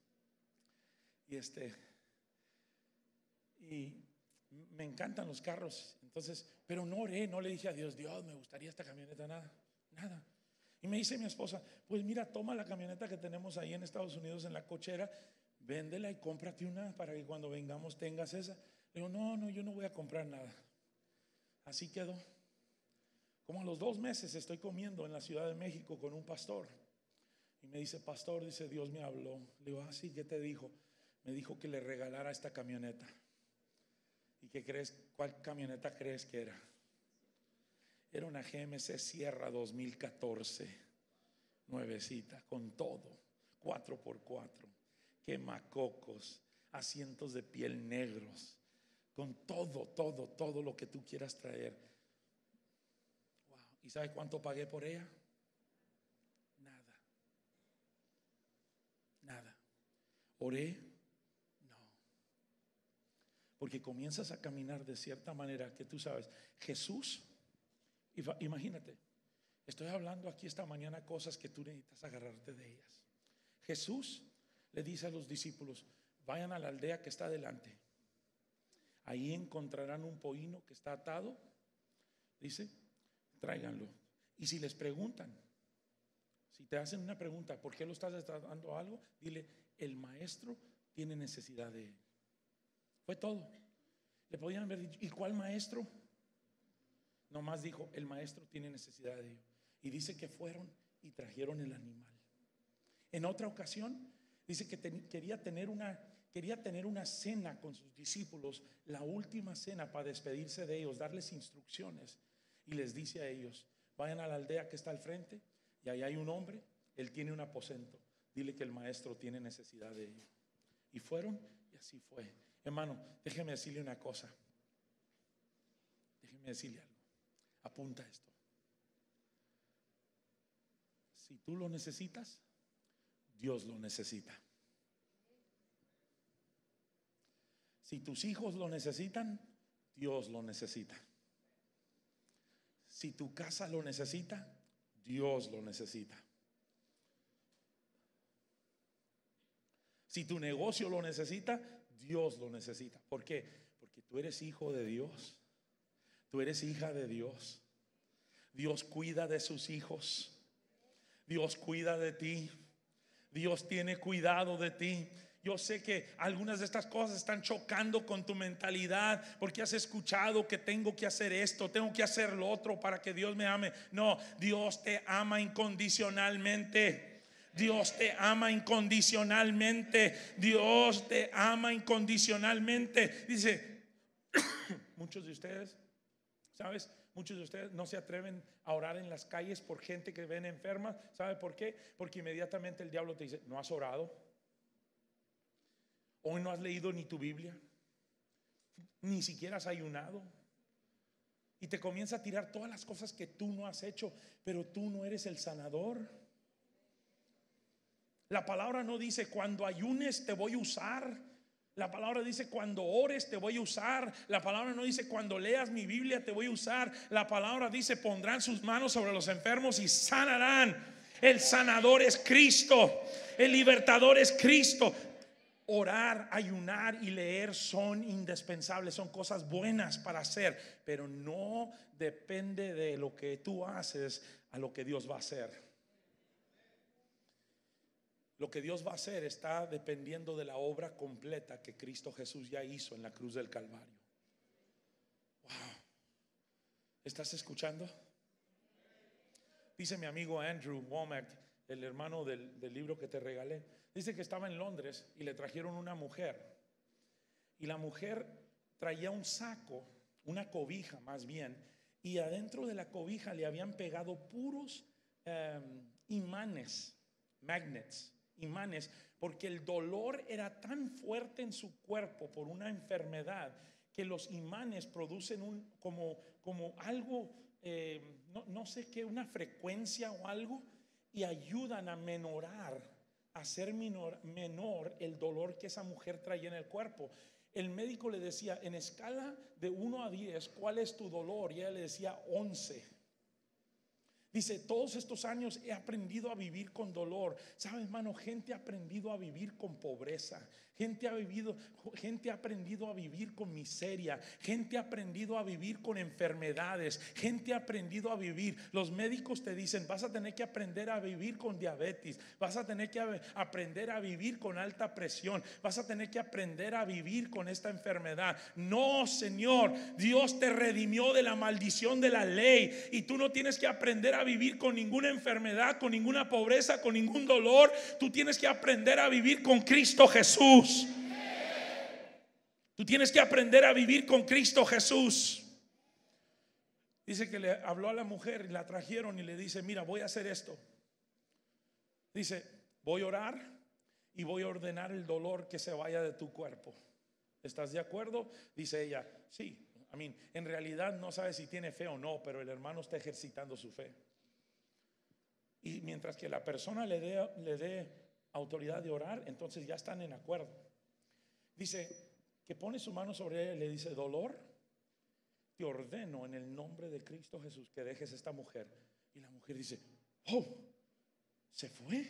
Y me encantan los carros. Entonces, pero no oré, no le dije a Dios: Dios, me gustaría esta camioneta, nada. Y me dice mi esposa: pues mira, toma la camioneta que tenemos ahí en Estados Unidos en la cochera, véndela y cómprate una para que cuando vengamos tengas esa. Le digo: no, yo no voy a comprar nada. Así quedó. Como a los 2 meses estoy comiendo en la Ciudad de México con un pastor y me dice: pastor, dice, Dios me habló. Le digo: ah, sí, ¿qué te dijo? Me dijo que le regalara esta camioneta. ¿Y qué crees? ¿Cuál camioneta crees que era? Era una GMC Sierra 2014, nuevecita, con todo, 4x4, quemacocos, asientos de piel negros, con todo lo que tú quieras traer. Wow. ¿Y sabe cuánto pagué por ella? Nada. Oré. Porque comienzas a caminar de cierta manera que tú sabes, Jesús, imagínate, estoy hablando aquí esta mañana cosas que tú necesitas agarrarte de ellas. Jesús le dice a los discípulos: vayan a la aldea que está adelante, ahí encontrarán un pollino que está atado, dice, tráiganlo. Y si les preguntan, si te hacen una pregunta, ¿por qué lo estás dando algo? Dile: el maestro tiene necesidad de él. Fue todo. Le podían haber dicho: ¿y cuál maestro? Nomás dijo: el maestro tiene necesidad de ello. Y dice que fueron y trajeron el animal. En otra ocasión dice que quería tener una quería tener una cena con sus discípulos, la última cena para despedirse de ellos, darles instrucciones. Y les dice a ellos: vayan a la aldea que está al frente y ahí hay un hombre, él tiene un aposento, dile que el maestro tiene necesidad de ello. Y fueron y así fue. Hermano, déjeme decirle una cosa. Déjeme decirle algo. Apunta esto. Si tú lo necesitas, Dios lo necesita. Si tus hijos lo necesitan, Dios lo necesita. Si tu casa lo necesita, Dios lo necesita. Si tu negocio lo necesita, Dios lo necesita. ¿Por qué? Porque tú eres hijo de Dios. Tú eres hija de Dios. Dios cuida de sus hijos. Dios cuida de ti. Dios tiene cuidado de ti. Yo sé que algunas de estas cosas están chocando con tu mentalidad, porque has escuchado que tengo que hacer esto, tengo que hacer lo otro para que Dios me ame. No, Dios te ama incondicionalmente. Dios te ama incondicionalmente. Dios te ama incondicionalmente. Dice, muchos de ustedes, ¿sabes? Muchos de ustedes no se atreven a orar en las calles por gente que ven enferma. ¿Sabe por qué? Porque inmediatamente el diablo te dice: ¿no has orado? Hoy no has leído ni tu Biblia, ni siquiera has ayunado. Y te comienza a tirar todas las cosas que tú no has hecho. Pero tú no eres el sanador. La palabra no dice: cuando ayunes te voy a usar. La palabra dice: cuando ores te voy a usar. La palabra no dice: cuando leas mi Biblia te voy a usar. La palabra dice: pondrán sus manos sobre los enfermos y sanarán. El sanador es Cristo. El libertador es Cristo. Orar, ayunar y leer son indispensables, son cosas buenas para hacer, pero no depende de lo que tú haces a lo que Dios va a hacer. Lo que Dios va a hacer está dependiendo de la obra completa que Cristo Jesús ya hizo en la cruz del Calvario. Wow. ¿Estás escuchando? Dice mi amigo Andrew Womack, el hermano del libro que te regalé. Dice que estaba en Londres y le trajeron una mujer. Y la mujer traía un saco, una cobija más bien. Y adentro de la cobija le habían pegado puros imanes, magnets, imanes, porque el dolor era tan fuerte en su cuerpo por una enfermedad que los imanes producen como algo, no sé qué, una frecuencia o algo, y ayudan a hacer menor el dolor que esa mujer traía en el cuerpo. El médico le decía: en escala de 1 a 10, ¿cuál es tu dolor? Y ella le decía 11. Dice: todos estos años he aprendido a vivir con dolor. ¿Sabes, hermano? Gente ha aprendido a vivir con pobreza. Gente ha aprendido a vivir con miseria. Gente ha aprendido a vivir con enfermedades. Gente ha aprendido a vivir. Los médicos te dicen: vas a tener que aprender a vivir con diabetes. Vas a tener que aprender a vivir con alta presión. Vas a tener que aprender a vivir con esta enfermedad. No, Señor. Dios te redimió de la maldición de la ley. Y tú no tienes que aprender a vivir con ninguna enfermedad, con ninguna pobreza, con ningún dolor. Tú tienes que aprender a vivir con Cristo Jesús. Tú tienes que aprender a vivir con Cristo Jesús. Dice que le habló a la mujer y la trajeron y le dice: mira, voy a hacer esto. Dice: voy a orar y voy a ordenar el dolor que se vaya de tu cuerpo. ¿Estás de acuerdo? Dice ella: sí. En realidad no sabe si tiene fe o no, pero el hermano está ejercitando su fe. Y mientras que la persona le dé autoridad de orar, entonces ya están en acuerdo. Dice que pone su mano sobre ella y le dice: dolor, te ordeno en el nombre de Cristo Jesús que dejes esta mujer. Y la mujer dice: oh, se fue.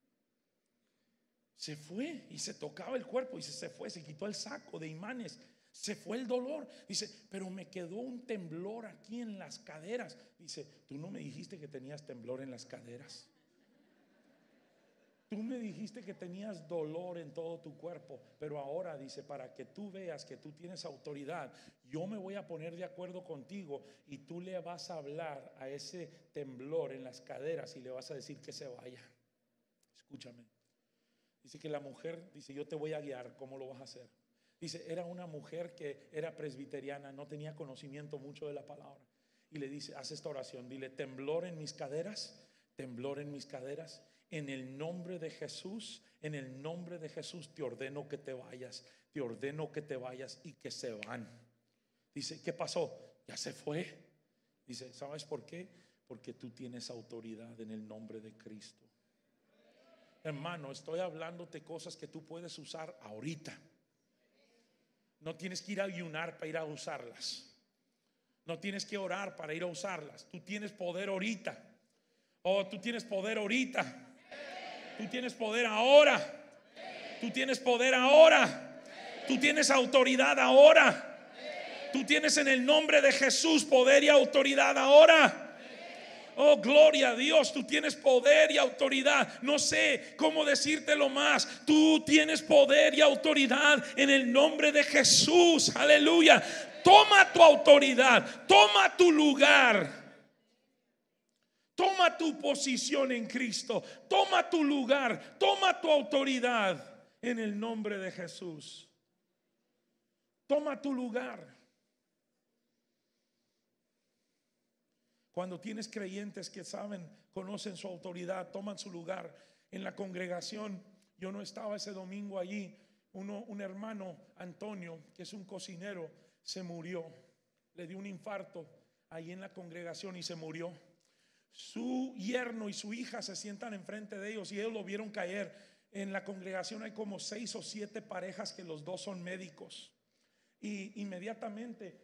Se fue y se tocaba el cuerpo. Dice: se fue, se quitó el saco de imanes, se fue el dolor. Dice: pero me quedó un temblor aquí en las caderas. Dice: tú no me dijiste que tenías temblor en las caderas. Tú me dijiste que tenías dolor en todo tu cuerpo. Pero ahora, dice, para que tú veas que tú tienes autoridad, yo me voy a poner de acuerdo contigo y tú le vas a hablar a ese temblor en las caderas y le vas a decir que se vaya. Escúchame. Dice que la mujer, dice, yo te voy a guiar, ¿cómo lo vas a hacer? Dice, era una mujer que era presbiteriana, no tenía conocimiento mucho de la palabra. Y le dice, haz esta oración, dile, temblor en mis caderas, temblor en mis caderas. En el nombre de Jesús, en el nombre de Jesús te ordeno que te vayas, te ordeno que te vayas, y que se van. Dice, ¿qué pasó? Ya se fue. Dice, ¿sabes por qué? Porque tú tienes autoridad en el nombre de Cristo. Hermano, estoy hablándote cosas que tú puedes usar ahorita. No tienes que ir a ayunar para ir a usarlas. No tienes que orar para ir a usarlas. Tú tienes poder ahorita. Oh, tú tienes poder ahorita. Tú tienes poder ahora. Tú tienes poder ahora. Tú tienes autoridad ahora. Tú tienes en el nombre de Jesús poder y autoridad ahora. Oh, gloria a Dios, tú tienes poder y autoridad. No sé cómo decírtelo más. Tú tienes poder y autoridad en el nombre de Jesús. Aleluya. Toma tu autoridad, toma tu lugar. Toma tu posición en Cristo. Toma tu lugar, toma tu autoridad en el nombre de Jesús. Toma tu lugar. Cuando tienes creyentes que saben, conocen su autoridad, toman su lugar en la congregación. Yo no estaba ese domingo allí. Un hermano, Antonio, que es un cocinero, se murió. Le dio un infarto ahí en la congregación y se murió. Su yerno y su hija se sientan enfrente de ellos y ellos lo vieron caer. En la congregación hay como 6 o 7 parejas que los dos son médicos. Y inmediatamente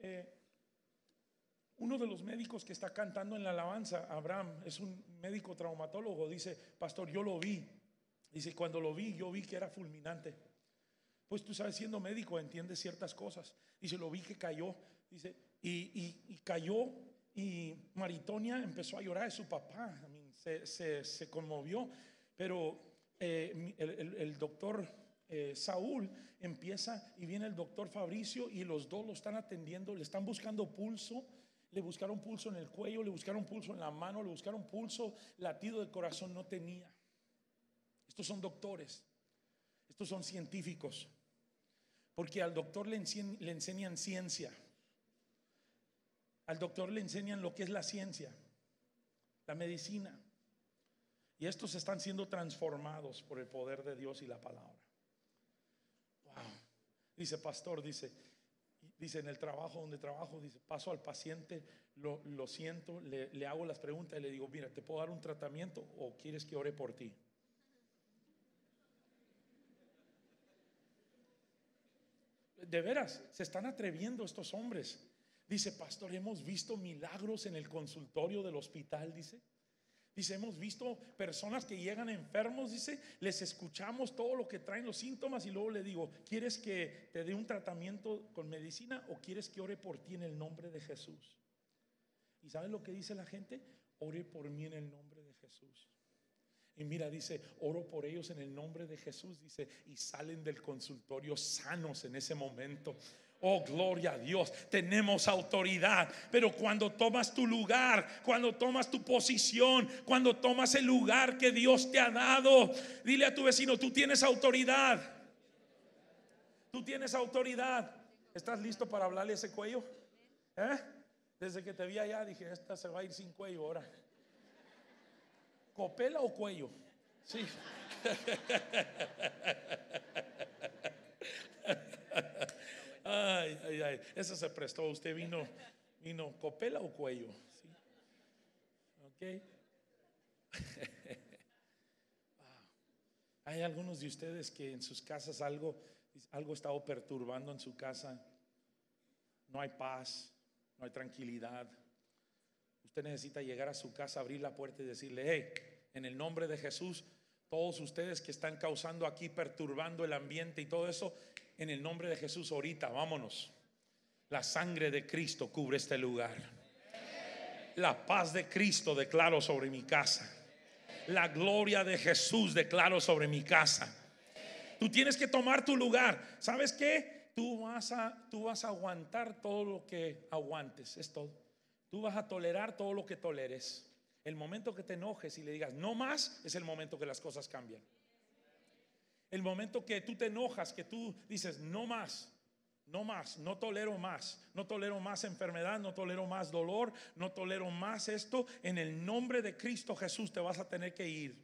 uno de los médicos que está cantando en la alabanza, Abraham, es un médico traumatólogo, dice, pastor, yo lo vi. Dice, cuando lo vi, yo vi que era fulminante. Pues tú sabes, siendo médico entiendes ciertas cosas. Dice, lo vi que cayó. Dice, y cayó, y Maritonia empezó a llorar de su papá. Se conmovió. Pero el doctor Saúl empieza, y viene el doctor Fabricio, y los dos lo están atendiendo, le están buscando pulso. Le buscaron pulso en el cuello, le buscaron pulso en la mano, le buscaron pulso, latido del corazón no tenía. Estos son doctores, estos son científicos, porque al doctor le enseñan ciencia. Al doctor le enseñan lo que es la ciencia, la medicina. Y estos están siendo transformados por el poder de Dios y la palabra. Wow. Dice, pastor, dice en el trabajo donde trabajo, dice, paso al paciente, lo siento, le hago las preguntas y le digo, mira, ¿te puedo dar un tratamiento o quieres que ore por ti? De veras, se están atreviendo estos hombres. Dice, pastor, hemos visto milagros en el consultorio del hospital, dice, hemos visto personas que llegan enfermos, dice, les escuchamos todo lo que traen los síntomas y luego le digo, ¿quieres que te dé un tratamiento con medicina o quieres que ore por ti en el nombre de Jesús? ¿Y sabes lo que dice la gente? Ore por mí en el nombre de Jesús. Y mira, dice, oro por ellos en el nombre de Jesús, dice, y salen del consultorio sanos en ese momento. Oh, gloria a Dios, tenemos autoridad. Pero cuando tomas tu lugar, cuando tomas tu posición, cuando tomas el lugar que Dios te ha dado, dile a tu vecino, tú tienes autoridad. Tú tienes autoridad. ¿Estás listo para hablarle a ese cuello? Desde que te vi allá dije, esta se va a ir sin cuello ahora. ¿Copela o cuello? Sí. Ay, eso se prestó. ¿Usted vino copela o cuello? ¿Sí? Ok. Hay algunos de ustedes que en sus casas algo ha estado perturbando en su casa. No hay paz, no hay tranquilidad. Usted necesita llegar a su casa, abrir la puerta y decirle, hey, en el nombre de Jesús, todos ustedes que están causando aquí, perturbando el ambiente y todo eso, en el nombre de Jesús, ahorita, vámonos. La sangre de Cristo cubre este lugar. La paz de Cristo declaro sobre mi casa. La gloria de Jesús declaro sobre mi casa. Tú tienes que tomar tu lugar. ¿Sabes qué? Tú vas a aguantar todo lo que aguantes. Es todo. Tú vas a tolerar todo lo que toleres. El momento que te enojes y le digas no más, es el momento que las cosas cambian. El momento que tú te enojas, que tú dices no más, no más, no tolero más, no tolero más enfermedad, no tolero más dolor, no tolero más esto, en el nombre de Cristo Jesús te vas a tener que ir.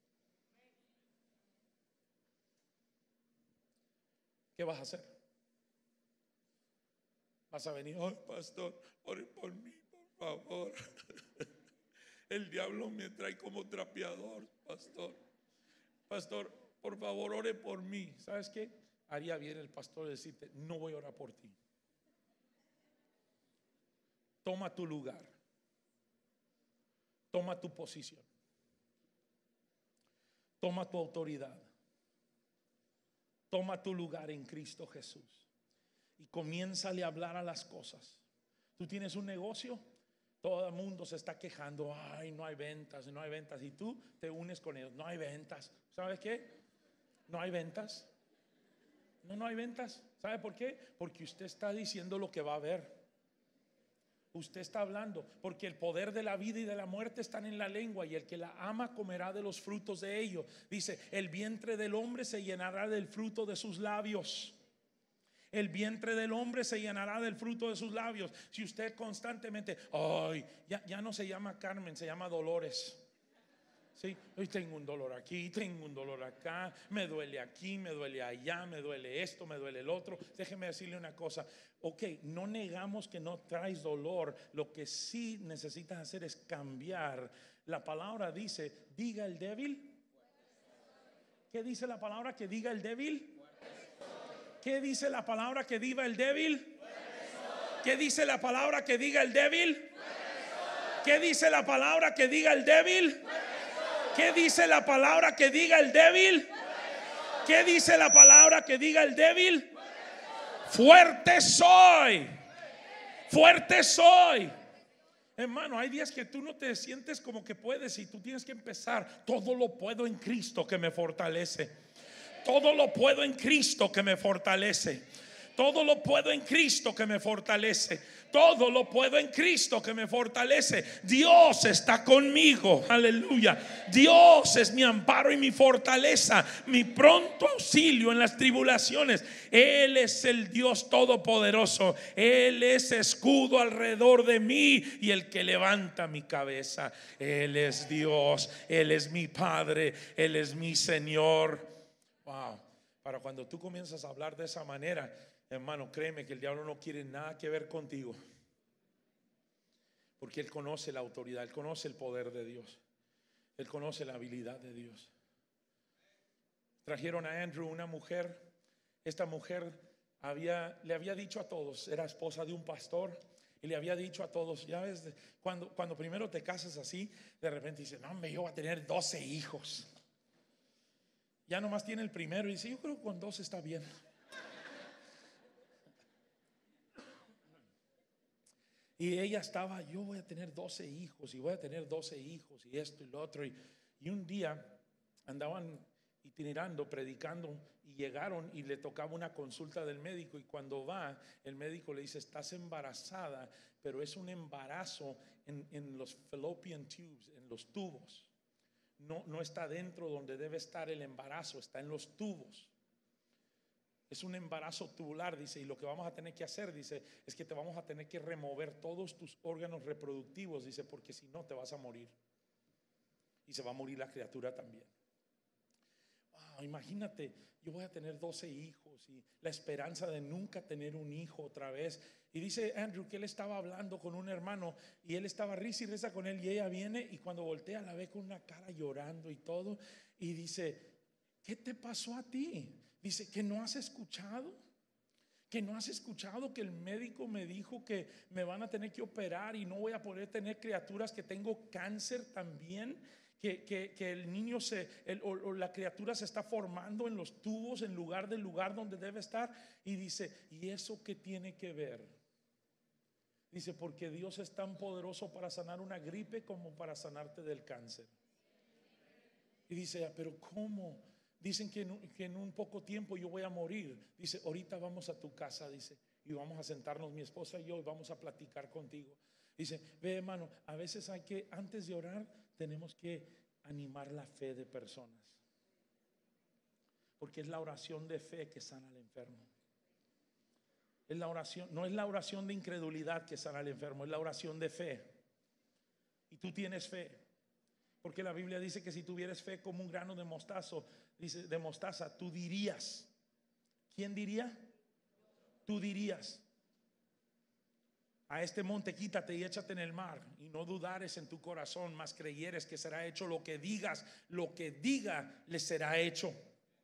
¿Qué vas a hacer? Vas a venir, oh pastor, ore por mí, por favor. El diablo me trae como trapeador, pastor. Pastor, por favor, ore por mí. ¿Sabes qué? Haría bien el pastor decirte, no voy a orar por ti. Toma tu lugar. Toma tu posición. Toma tu autoridad. Toma tu lugar en Cristo Jesús. Y comiénzale a hablar a las cosas. Tú tienes un negocio, todo el mundo se está quejando, ay, no hay ventas, no hay ventas. Y tú te unes con ellos, no hay ventas. ¿Sabes qué? No hay ventas. No hay ventas. ¿Sabe por qué? Porque usted está diciendo lo que va a haber. Usted está hablando, porque el poder de la vida y de la muerte están en la lengua, y el que la ama comerá de los frutos de ello. Dice, el vientre del hombre se llenará del fruto de sus labios. El vientre del hombre se llenará del fruto de sus labios. Si usted constantemente, ay, ya no se llama Carmen, se llama Dolores. Sí, hoy tengo un dolor aquí, tengo un dolor acá, me duele aquí, me duele allá, me duele esto, me duele el otro. Déjeme decirle una cosa. Ok, no negamos que no traes dolor. Lo que sí necesitas hacer es cambiar. La palabra dice, diga el débil. ¿Qué dice la palabra? Que diga el débil. ¿Qué dice la palabra? Que diga el débil. ¿Qué dice la palabra? Que diga el débil. ¿Qué dice la palabra? Que diga el débil. ¿Qué dice la palabra? Que diga el débil. ¿Qué dice la palabra? Que diga el débil. Fuerte soy. Fuerte soy. Hermano, hay días que tú no te sientes como que puedes y tú tienes que empezar. Todo lo puedo en Cristo que me fortalece. Todo lo puedo en Cristo que me fortalece. Todo lo puedo en Cristo que me fortalece. Todo lo puedo en Cristo que me fortalece. Dios está conmigo. Aleluya. Dios es mi amparo y mi fortaleza, mi pronto auxilio en las tribulaciones. Él es el Dios todopoderoso. Él es escudo alrededor de mí y el que levanta mi cabeza. Él es Dios. Él es mi Padre. Él es mi Señor. Wow. Para cuando tú comienzas a hablar de esa manera, hermano, créeme que el diablo no quiere nada que ver contigo, porque él conoce la autoridad, él conoce el poder de Dios, él conoce la habilidad de Dios. Trajeron a Andrew una mujer. Esta mujer le había dicho a todos, era esposa de un pastor, y le había dicho a todos, ya ves, cuando primero te casas así, de repente dice, no hombre, yo voy a tener 12 hijos. Ya nomás tiene el primero y dice, yo creo que con 2 está bien. Y ella estaba, yo voy a tener 12 hijos y voy a tener 12 hijos y esto y lo otro. Y un día andaban itinerando, predicando, y llegaron y le tocaba una consulta del médico. Y cuando va, el médico le dice, estás embarazada, pero es un embarazo en los fallopian tubes, en los tubos. No está dentro donde debe estar el embarazo, está en los tubos. Es un embarazo tubular, dice, y lo que vamos a tener que hacer, dice, es que te vamos a tener que remover todos tus órganos reproductivos, dice, porque si no te vas a morir. Y se va a morir la criatura también. Wow, imagínate, yo voy a tener 12 hijos y la esperanza de nunca tener un hijo otra vez. Y dice Andrew que él estaba hablando con un hermano y él estaba risa y risa con él, y ella viene y cuando voltea la ve con una cara llorando y todo, y dice, ¿qué te pasó a ti? Dice, ¿que no has escuchado? ¿Que no has escuchado que el médico me dijo que me van a tener que operar y no voy a poder tener criaturas, que tengo cáncer también? Que el niño o la criatura se está formando en los tubos en lugar del lugar donde debe estar. Y dice, ¿y eso qué tiene que ver? Dice, porque Dios es tan poderoso para sanar una gripe como para sanarte del cáncer. Y dice, pero ¿cómo? Dicen que en un poco tiempo yo voy a morir. Dice, ahorita vamos a tu casa, dice, y vamos a sentarnos mi esposa y yo y vamos a platicar contigo. Dice, ve hermano, a veces hay que, antes de orar, tenemos que animar la fe de personas. Porque es la oración de fe que sana al enfermo. Es la oración, no es la oración de incredulidad que sana al enfermo, es la oración de fe. Y tú tienes fe, porque la Biblia dice que si tuvieras fe como un grano de mostazo, dice de mostaza, tú dirías. ¿Quién diría? Tú dirías: a este monte quítate y échate en el mar, y no dudares en tu corazón, mas creyeres que será hecho lo que digas, lo que diga le será hecho.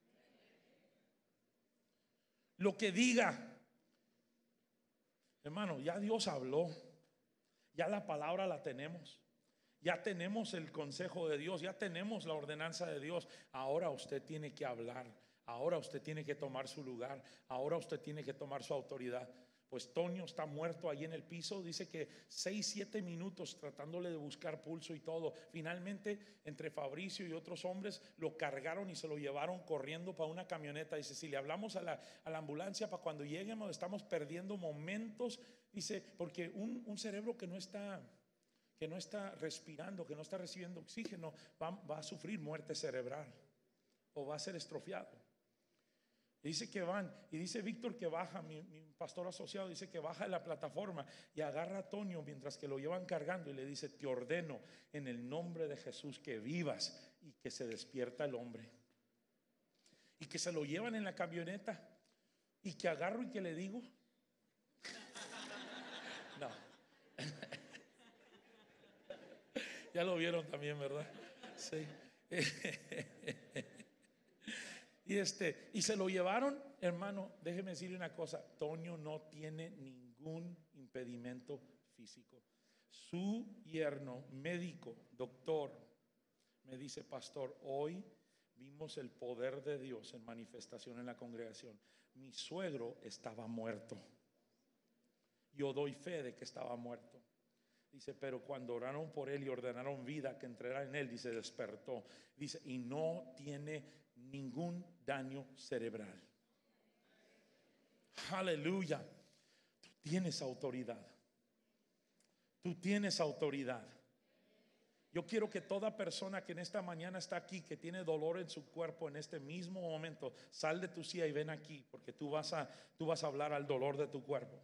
Lo que diga. Hermano, ya Dios habló, ya la palabra la tenemos, ya tenemos el consejo de Dios, ya tenemos la ordenanza de Dios. Ahora usted tiene que hablar, ahora usted tiene que tomar su lugar, ahora usted tiene que tomar su autoridad. Pues Toño está muerto ahí en el piso, dice que 6-7 minutos tratándole de buscar pulso y todo. Finalmente, entre Fabricio y otros hombres, lo cargaron y se lo llevaron corriendo para una camioneta. Dice, si le hablamos a la ambulancia para cuando lleguemos, estamos perdiendo momentos. Dice, porque un cerebro que no está respirando, que no está recibiendo oxígeno, va a sufrir muerte cerebral o va a ser estrofiado. Y dice que van, y dice Víctor que baja, mi pastor asociado, dice que baja de la plataforma y agarra a Toño mientras que lo llevan cargando y le dice: te ordeno en el nombre de Jesús que vivas, y que se despierta el hombre. Y que se lo llevan en la camioneta y que agarro y que le digo, no. Ya lo vieron también, ¿verdad? Sí. Y se lo llevaron, hermano. Déjeme decirle una cosa: Toño no tiene ningún impedimento físico. Su yerno, médico, doctor, me dice: pastor, hoy vimos el poder de Dios en manifestación en la congregación. Mi suegro estaba muerto. Yo doy fe de que estaba muerto. Dice, pero cuando oraron por él y ordenaron vida que entrara en él, dice, despertó. Dice, y no tiene ningún daño cerebral. Aleluya. Tú tienes autoridad. Tú tienes autoridad. Yo quiero que toda persona que en esta mañana está aquí, que tiene dolor en su cuerpo en este mismo momento, sal de tu silla y ven aquí, porque tú vas a hablar al dolor de tu cuerpo.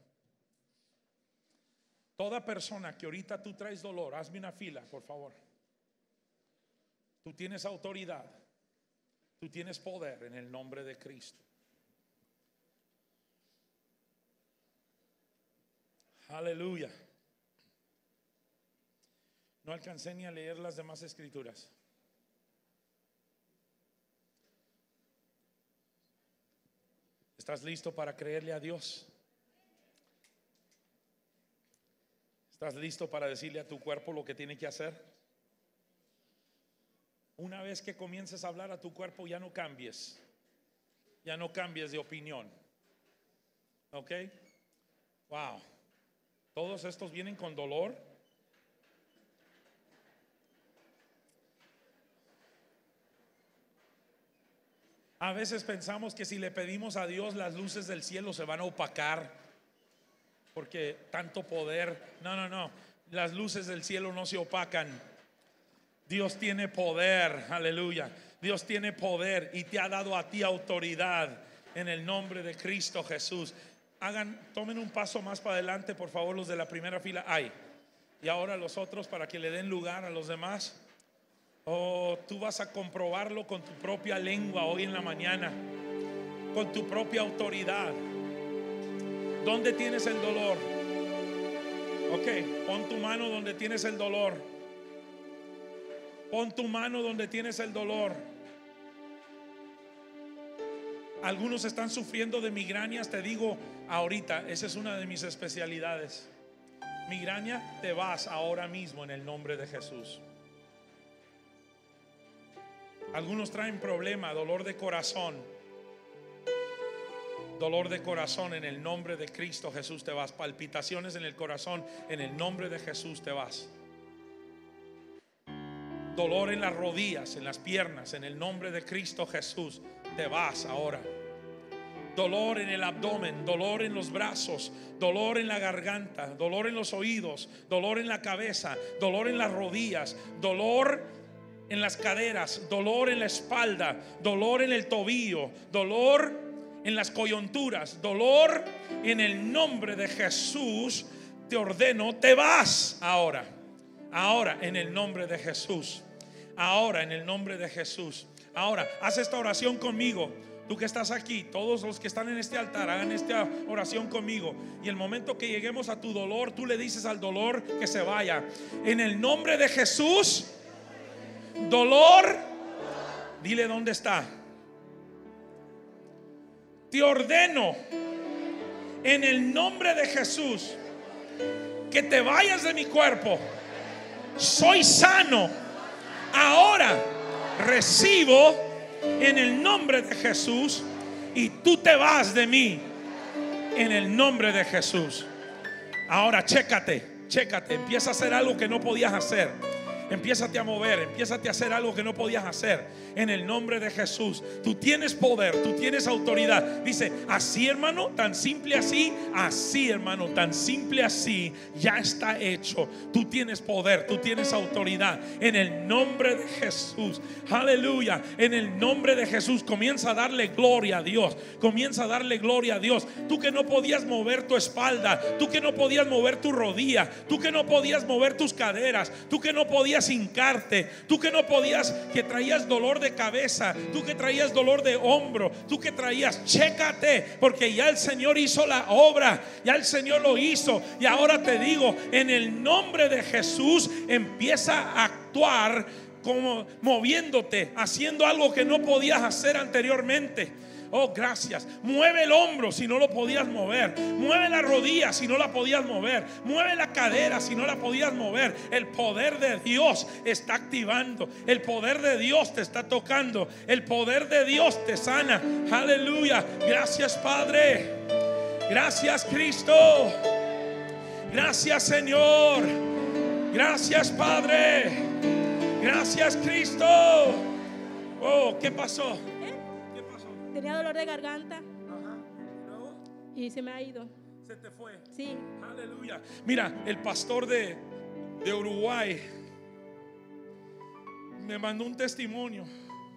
Toda persona que ahorita tú traes dolor, hazme una fila, por favor. Tú tienes autoridad. Tú tienes poder en el nombre de Cristo. Aleluya. No alcancé ni a leer las demás escrituras. ¿Estás listo para creerle a Dios? ¿Estás listo para decirle a tu cuerpo lo que tiene que hacer? Una vez que comiences a hablar a tu cuerpo, ya no cambies. Ya no cambies de opinión. ¿Ok? Wow. Todos estos vienen con dolor. A veces pensamos que si le pedimos a Dios, las luces del cielo se van a opacar porque tanto poder. No. Las luces del cielo no se opacan. Dios tiene poder, aleluya. Dios tiene poder y te ha dado a ti autoridad en el nombre de Cristo Jesús. Tomen un paso más para adelante, por favor, los de la primera fila. Y ahora los otros, para que le den lugar a los demás. Tú vas a comprobarlo con tu propia lengua hoy en la mañana, con tu propia autoridad. ¿Dónde tienes el dolor? Ok, pon tu mano donde tienes el dolor. Pon tu mano donde tienes el dolor. Algunos están sufriendo de migrañas. Te digo ahorita, esa es una de mis especialidades. Migraña, te vas ahora mismo en el nombre de Jesús. Algunos traen problema, dolor de corazón. Dolor de corazón, en el nombre de Cristo Jesús te vas. Palpitaciones en el corazón, en el nombre de Jesús te vas. Dolor en las rodillas, en las piernas, en el nombre de Cristo Jesús te vas ahora. Dolor en el abdomen, dolor en los brazos, dolor en la garganta, dolor en los oídos, dolor en la cabeza, dolor en las rodillas, dolor en las caderas, dolor en la espalda, dolor en el tobillo, dolor en las coyunturas, dolor, en el nombre de Jesús te ordeno, te vas ahora. Ahora en el nombre de Jesús. Ahora en el nombre de Jesús. Ahora haz esta oración conmigo. Tú que estás aquí, todos los que están en este altar, hagan esta oración conmigo. Y el momento que lleguemos a tu dolor, tú le dices al dolor que se vaya. En el nombre de Jesús, dolor, dile dónde está. Te ordeno en el nombre de Jesús que te vayas de mi cuerpo. Soy sano. Ahora recibo en el nombre de Jesús y tú te vas de mí en el nombre de Jesús. Ahora chécate, empieza a hacer algo que no podías hacer. Empiézate a mover, empiézate a hacer algo que no podías hacer en el nombre de Jesús. Tú tienes poder, tú tienes autoridad. Dice, así hermano, tan simple así. Así hermano, tan simple así. Ya está hecho. Tú tienes poder, tú tienes autoridad en el nombre de Jesús. Aleluya. En el nombre de Jesús comienza a darle gloria a Dios. Comienza a darle gloria a Dios. Tú que no podías mover tu espalda, tú que no podías mover tu rodilla, tú que no podías mover tus caderas, tú que no podías hincarte, tú que no podías, que traías dolor de cabeza, tú que traías dolor de hombro, tú que traías, chécate, porque ya el Señor hizo la obra, ya el Señor lo hizo. Y ahora te digo, en el nombre de Jesús, empieza a actuar como moviéndote, haciendo algo que no podías hacer anteriormente. Oh, gracias. Mueve el hombro si no lo podías mover. Mueve la rodilla si no la podías mover. Mueve la cadera si no la podías mover. El poder de Dios está activando. El poder de Dios te está tocando. El poder de Dios te sana. Aleluya. Gracias, Padre. Gracias, Cristo. Gracias, Señor. Gracias, Padre. Gracias, Cristo. Oh, ¿qué pasó? Tenía dolor de garganta. Ajá. ¿Luego? Y se me ha ido. ¿Se te fue? Sí. Aleluya. Mira, el pastor de Uruguay me mandó un testimonio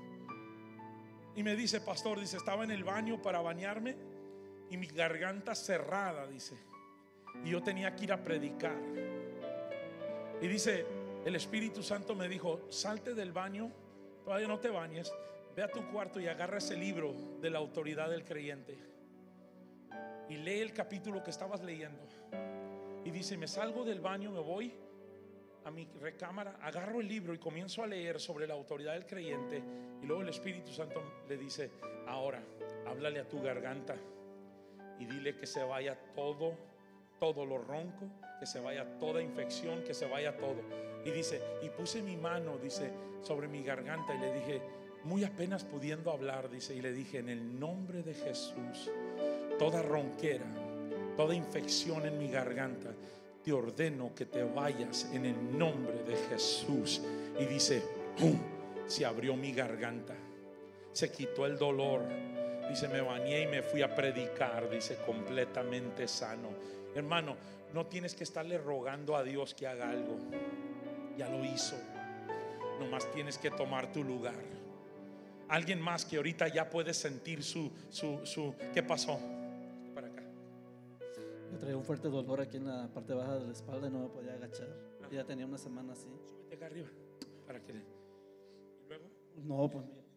y me dice, pastor, dice, estaba en el baño para bañarme y mi garganta cerrada, dice, y yo tenía que ir a predicar. Y dice, el Espíritu Santo me dijo, salte del baño, todavía no te bañes, ve a tu cuarto y agarra ese libro de la autoridad del creyente y lee el capítulo que estabas leyendo. Y dice, me salgo del baño, me voy a mi recámara, agarro el libro y comienzo a leer sobre la autoridad del creyente. Y luego el Espíritu Santo le dice, ahora háblale a tu garganta y dile que se vaya todo lo ronco, que se vaya toda infección, que se vaya todo. Y dice, y puse mi mano, dice, sobre mi garganta y le dije, muy apenas pudiendo hablar, dice, y le dije, en el nombre de Jesús, toda ronquera, toda infección en mi garganta, te ordeno que te vayas en el nombre de Jesús. Y dice, ¡pum!, se abrió mi garganta, se quitó el dolor. Dice, me bañé y me fui a predicar, dice, completamente sano. Hermano, no tienes que estarle rogando a Dios que haga algo, ya lo hizo. Nomás tienes que tomar tu lugar. Alguien más que ahorita ya puede sentir su ¿qué pasó? Para acá. Yo traía un fuerte dolor aquí en la parte baja de la espalda y no me podía agachar. Ya tenía una semana así. Súbete acá arriba para que. ¿Y luego? No, pues mira,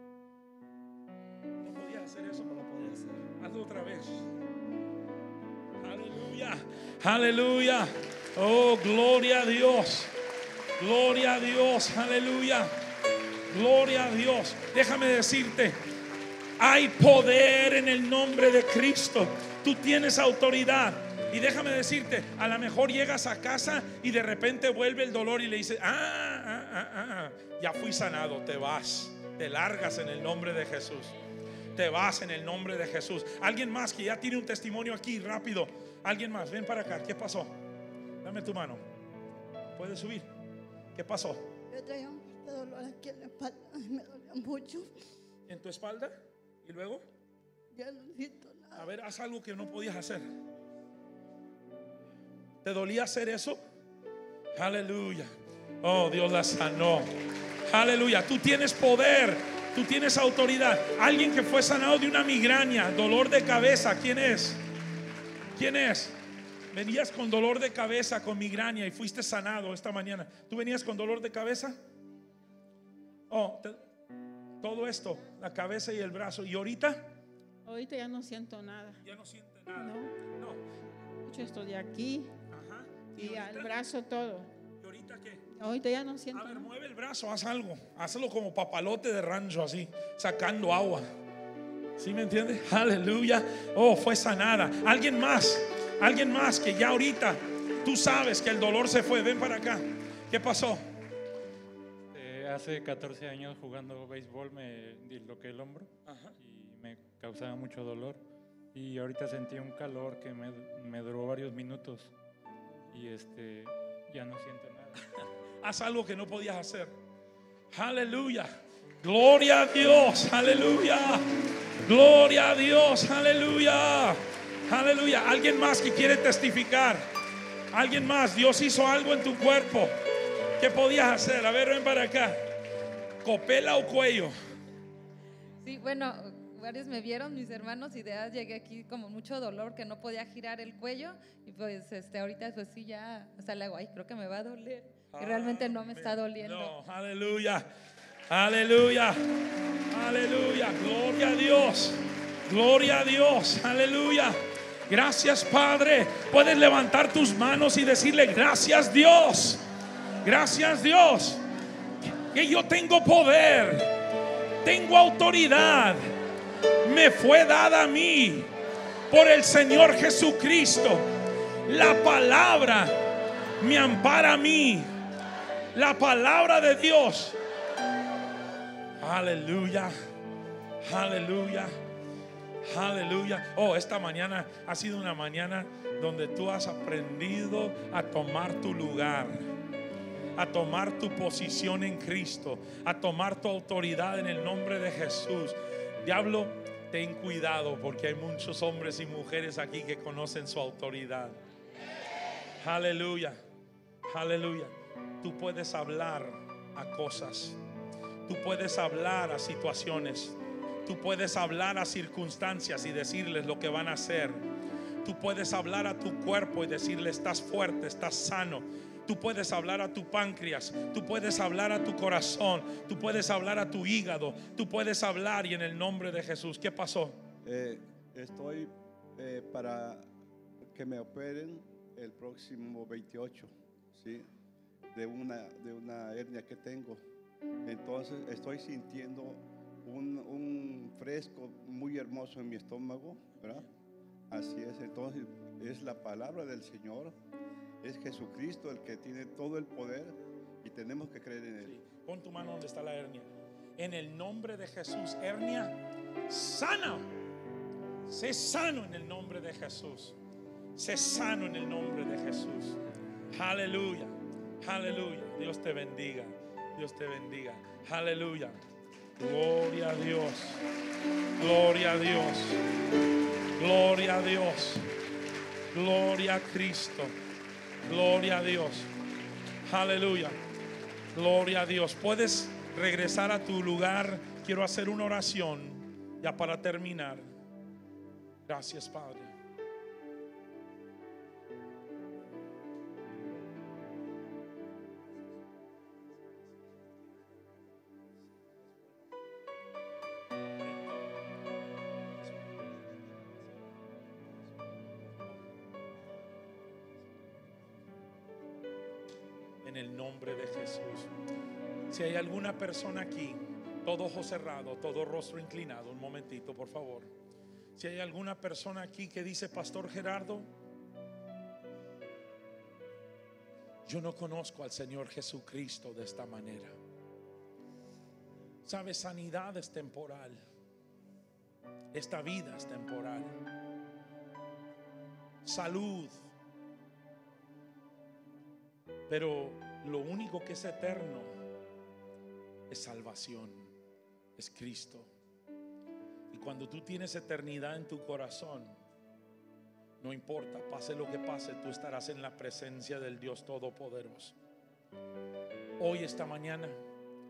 No podías hacer eso. no lo podía hacer. Hazlo otra vez. Aleluya. Aleluya. Oh, gloria a Dios. Gloria a Dios. Aleluya. Gloria a Dios. Déjame decirte, hay poder en el nombre de Cristo. Tú tienes autoridad. Y déjame decirte, a lo mejor llegas a casa y de repente vuelve el dolor y le dices, ya fui sanado. Te vas, te largas en el nombre de Jesús. Te vas en el nombre de Jesús. Alguien más que ya tiene un testimonio aquí, rápido. Alguien más, ven para acá. ¿Qué pasó? Dame tu mano. ¿Puedes subir? ¿Qué pasó? Yo traía un fuerte dolor aquí en la espalda, me dolía mucho. ¿En tu espalda? ¿Y luego? Ya no siento nada. A ver, haz algo que no podías hacer. ¿Te dolía hacer eso? Aleluya. Oh, Dios la sanó. Aleluya. Tú tienes poder, tú tienes autoridad. Alguien que fue sanado de una migraña, dolor de cabeza, ¿quién es? ¿Quién es? Venías con dolor de cabeza, con migraña y fuiste sanado esta mañana. ¿Tú venías con dolor de cabeza? Todo esto, la cabeza y el brazo. ¿Y ahorita? Ahorita ya no siento nada. Ya no siente nada. No. Mucho esto de aquí. Ajá. Y al brazo todo. ¿Y ahorita qué? Ahorita ya no siento A ver, nada. mueve el brazo, haz algo. Hazlo como papalote de rancho, así, sacando agua. ¿Sí me entiendes? Aleluya. Fue sanada. Alguien más que ya ahorita tú sabes que el dolor se fue. Ven para acá. ¿Qué pasó? Hace 14 años jugando béisbol me disloqué el hombro. Ajá. Y me causaba mucho dolor. Y ahorita sentí un calor que me duró varios minutos. Y ya no siento nada. Haz algo que no podías hacer. Aleluya. Gloria a Dios. Aleluya. Gloria a Dios. Aleluya. Aleluya. Alguien más que quiere testificar. Alguien más. Dios hizo algo en tu cuerpo. ¿Qué podías hacer? A ver, ven para acá. ¿Copela o cuello? Sí, bueno, varios me vieron, mis hermanos, y de ahí llegué aquí como mucho dolor, que no podía girar el cuello. Y pues ahorita pues sí, ya hasta le hago, ay, creo que me va a doler. Y realmente no me está doliendo. No, aleluya. Aleluya. Aleluya. Gloria a Dios. Gloria a Dios. Aleluya. Gracias, Padre. Puedes levantar tus manos y decirle: gracias, Dios. Gracias, Dios. Que yo tengo poder, tengo autoridad. Me fue dada a mí por el Señor Jesucristo. La palabra me ampara a mí. La palabra de Dios. Aleluya. Aleluya. Aleluya. Esta mañana ha sido una mañana donde tú has aprendido a tomar tu lugar, a tomar tu posición en Cristo, a tomar tu autoridad en el nombre de Jesús. Diablo, ten cuidado, porque hay muchos hombres y mujeres aquí que conocen su autoridad. Aleluya. Aleluya. Tú puedes hablar a cosas. Tú puedes hablar a situaciones. Tú puedes hablar a circunstancias y decirles lo que van a hacer. Tú puedes hablar a tu cuerpo y decirle: estás fuerte, estás sano. Tú puedes hablar a tu páncreas. Tú puedes hablar a tu corazón. Tú puedes hablar a tu hígado. Tú puedes hablar, y en el nombre de Jesús. ¿Qué pasó? Estoy para que me operen el próximo 28, ¿sí? de una hernia que tengo. Entonces estoy sintiendo un fresco muy hermoso en mi estómago, ¿verdad? Así es. Entonces es la palabra del Señor. Es Jesucristo el que tiene todo el poder y tenemos que creer en Él. Sí. Pon tu mano donde está la hernia. En el nombre de Jesús, hernia, sana. Sé sano en el nombre de Jesús. Sé sano en el nombre de Jesús. Aleluya. Aleluya. Dios te bendiga. Dios te bendiga. Aleluya. Gloria a Dios. Gloria a Dios. Gloria a Dios. Gloria a Cristo. Gloria a Dios. Aleluya. Gloria a Dios. Puedes regresar a tu lugar. Quiero hacer una oración ya para terminar. Gracias, Padre. En el nombre de Jesús. Si hay alguna persona aquí, todo ojo cerrado, todo rostro inclinado, un momentito, por favor. Si hay alguna persona aquí que dice: Pastor Gerardo, yo no conozco al Señor Jesucristo de esta manera. Sabes, sanidad es temporal. Esta vida es temporal. Salud. Pero lo único que es eterno es salvación, es Cristo. Y cuando tú tienes eternidad en tu corazón, no importa, pase lo que pase, tú estarás en la presencia del Dios Todopoderoso. Hoy, esta mañana,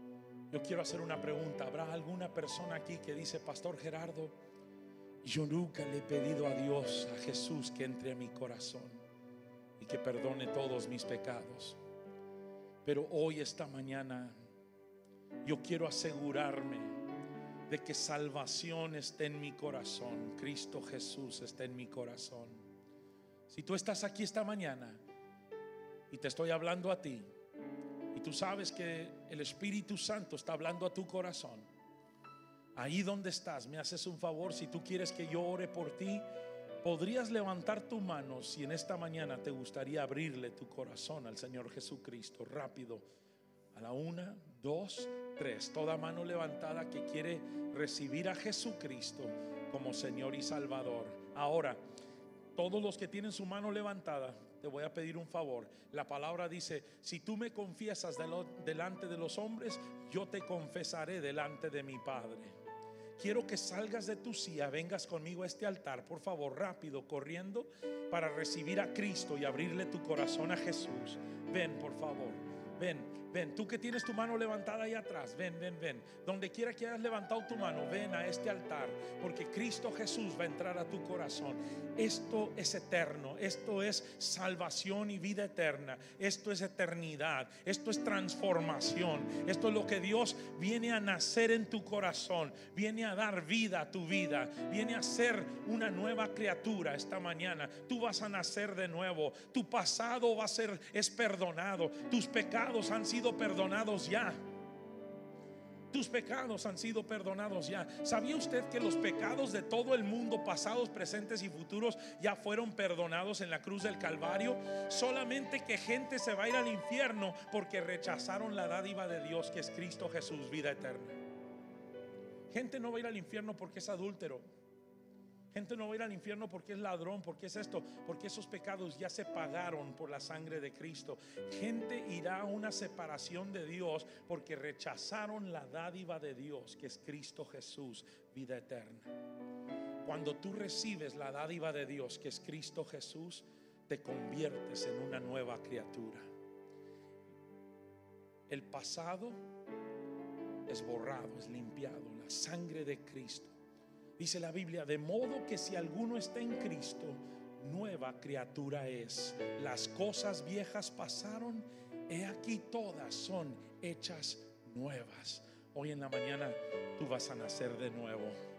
Yo quiero hacer una pregunta. ¿Habrá alguna persona aquí que dice: Pastor Gerardo, yo nunca le he pedido a Dios, a Jesús, que entre a mi corazón y que perdone todos mis pecados? Pero hoy, esta mañana, yo quiero asegurarme de que salvación esté en mi corazón. Cristo Jesús está en mi corazón. Si tú estás aquí esta mañana y te estoy hablando a ti, y tú sabes que el Espíritu Santo está hablando a tu corazón, ahí donde estás, me haces un favor. Si tú quieres que yo ore por ti, podrías levantar tu mano si en esta mañana te gustaría abrirle tu corazón al Señor Jesucristo. Rápido, a la 1, 2, 3. Toda mano levantada que quiere recibir a Jesucristo como Señor y Salvador. Ahora, todos los que tienen su mano levantada, te voy a pedir un favor. La palabra dice: si tú me confiesas delante de los hombres, yo te confesaré delante de mi Padre. Quiero que salgas de tu silla, vengas conmigo a este altar, por favor, rápido, corriendo, para recibir a Cristo y abrirle tu corazón a Jesús. Ven, por favor, ven. Tú que tienes tu mano levantada ahí atrás, ven. Donde quiera que hayas levantado tu mano, ven a este altar, porque Cristo Jesús va a entrar a tu corazón. Esto es eterno, esto es salvación y vida eterna, esto es eternidad, esto es transformación, esto es lo que Dios viene a nacer en tu corazón, viene a dar vida a tu vida, viene a ser una nueva criatura. Esta mañana tú vas a nacer de nuevo, tu pasado es perdonado, tus pecados han sido perdonados ya. Tus pecados han sido perdonados ya. ¿Sabía usted que los pecados de todo el mundo, pasados, presentes y futuros, ya fueron perdonados en la cruz del Calvario? Solamente que gente se va a ir al infierno porque rechazaron la dádiva de Dios, que es Cristo Jesús, vida eterna. Gente no va a ir al infierno porque es adúltero. Gente no va a ir al infierno porque es ladrón, porque es esto, porque esos pecados ya se pagaron por la sangre de Cristo. Gente irá a una separación de Dios porque rechazaron la dádiva de Dios, que es Cristo Jesús, vida eterna. Cuando tú recibes la dádiva de Dios, que es Cristo Jesús, te conviertes en una nueva criatura. El pasado es borrado, es limpiado, la sangre de Cristo. Dice la Biblia: de modo que si alguno está en Cristo, nueva criatura es. Las cosas viejas pasaron, he aquí todas son hechas nuevas. Hoy en la mañana tú vas a nacer de nuevo.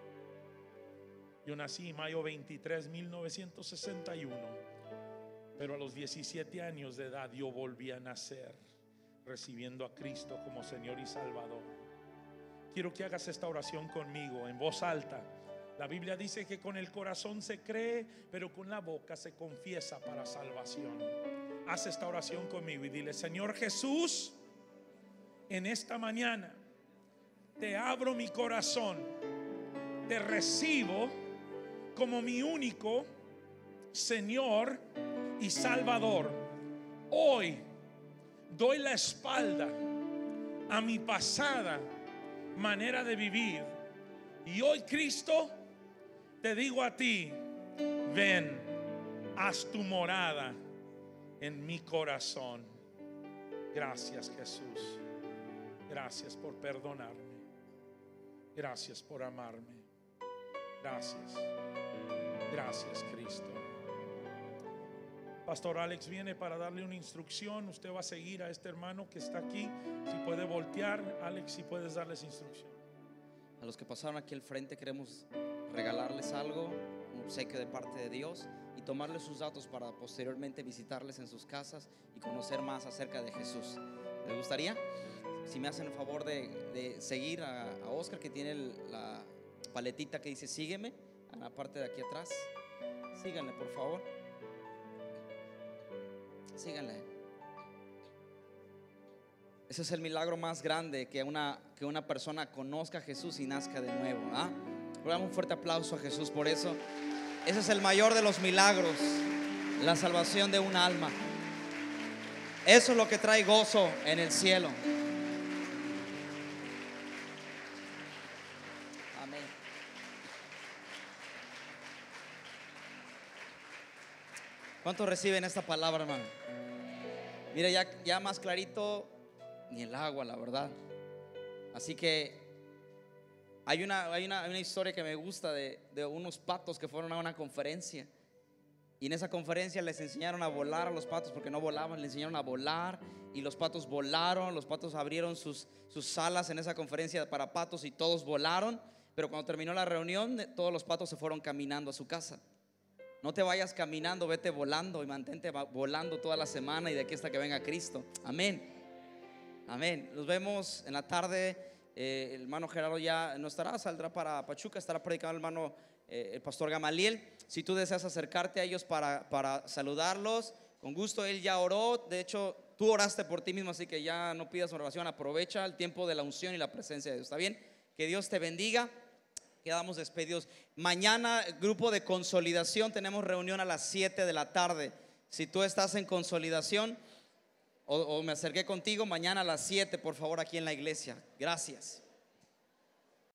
Yo nací mayo 23, 1961, pero a los 17 años de edad yo volví a nacer, recibiendo a Cristo como Señor y Salvador. Quiero que hagas esta oración conmigo en voz alta. La Biblia dice que con el corazón se cree, pero con la boca se confiesa para salvación. Haz esta oración conmigo y dile: Señor Jesús, en esta mañana te abro mi corazón, te recibo como mi único Señor y Salvador. Hoy doy la espalda a mi pasada manera de vivir, y hoy, Cristo, te digo a ti: ven, haz tu morada en mi corazón. Gracias, Jesús. Gracias por perdonarme. Gracias por amarme. Gracias. Gracias, Cristo. Pastor Alex viene para darle una instrucción. Usted va a seguir a este hermano que está aquí. Si puede voltear, Alex, si puedes darles instrucción. A los que pasaron aquí al frente queremos regalarles algo, un obsequio de parte de Dios, y tomarles sus datos para posteriormente visitarles en sus casas y conocer más acerca de Jesús. ¿Les gustaría? Si me hacen el favor de seguir a Oscar, que tiene la paletita que dice sígueme, en la parte de aquí atrás. Síganle, por favor. Síganle. Ese es el milagro más grande, que una persona conozca a Jesús y nazca de nuevo. Le damos un fuerte aplauso a Jesús por eso. Ese es el mayor de los milagros, la salvación de un alma. Eso es lo que trae gozo en el cielo. Amén. ¿Cuántos reciben esta palabra, hermano? Mira, ya más clarito ni el agua, la verdad. Así que hay una historia que me gusta de unos patos que fueron a una conferencia. Y en esa conferencia les enseñaron a volar a los patos porque no volaban, les enseñaron a volar y los patos volaron, los patos abrieron sus alas en esa conferencia para patos y todos volaron, pero cuando terminó la reunión todos los patos se fueron caminando a su casa. No te vayas caminando, vete volando y mantente volando toda la semana y de aquí hasta que venga Cristo. Amén. Amén. Nos vemos en la tarde. El hermano Gerardo ya no estará, saldrá para Pachuca, estará predicando el hermano el pastor Gamaliel. Si tú deseas acercarte a ellos para saludarlos, con gusto. Él ya oró, de hecho tú oraste por ti mismo, así que ya no pidas oración, aprovecha el tiempo de la unción y la presencia de Dios. ¿Está bien? Que Dios te bendiga. Quedamos despedidos. Mañana, grupo de consolidación, tenemos reunión a las 7 de la tarde. Si tú estás en consolidación o me acerqué contigo, mañana a las 7, por favor, aquí en la iglesia. Gracias.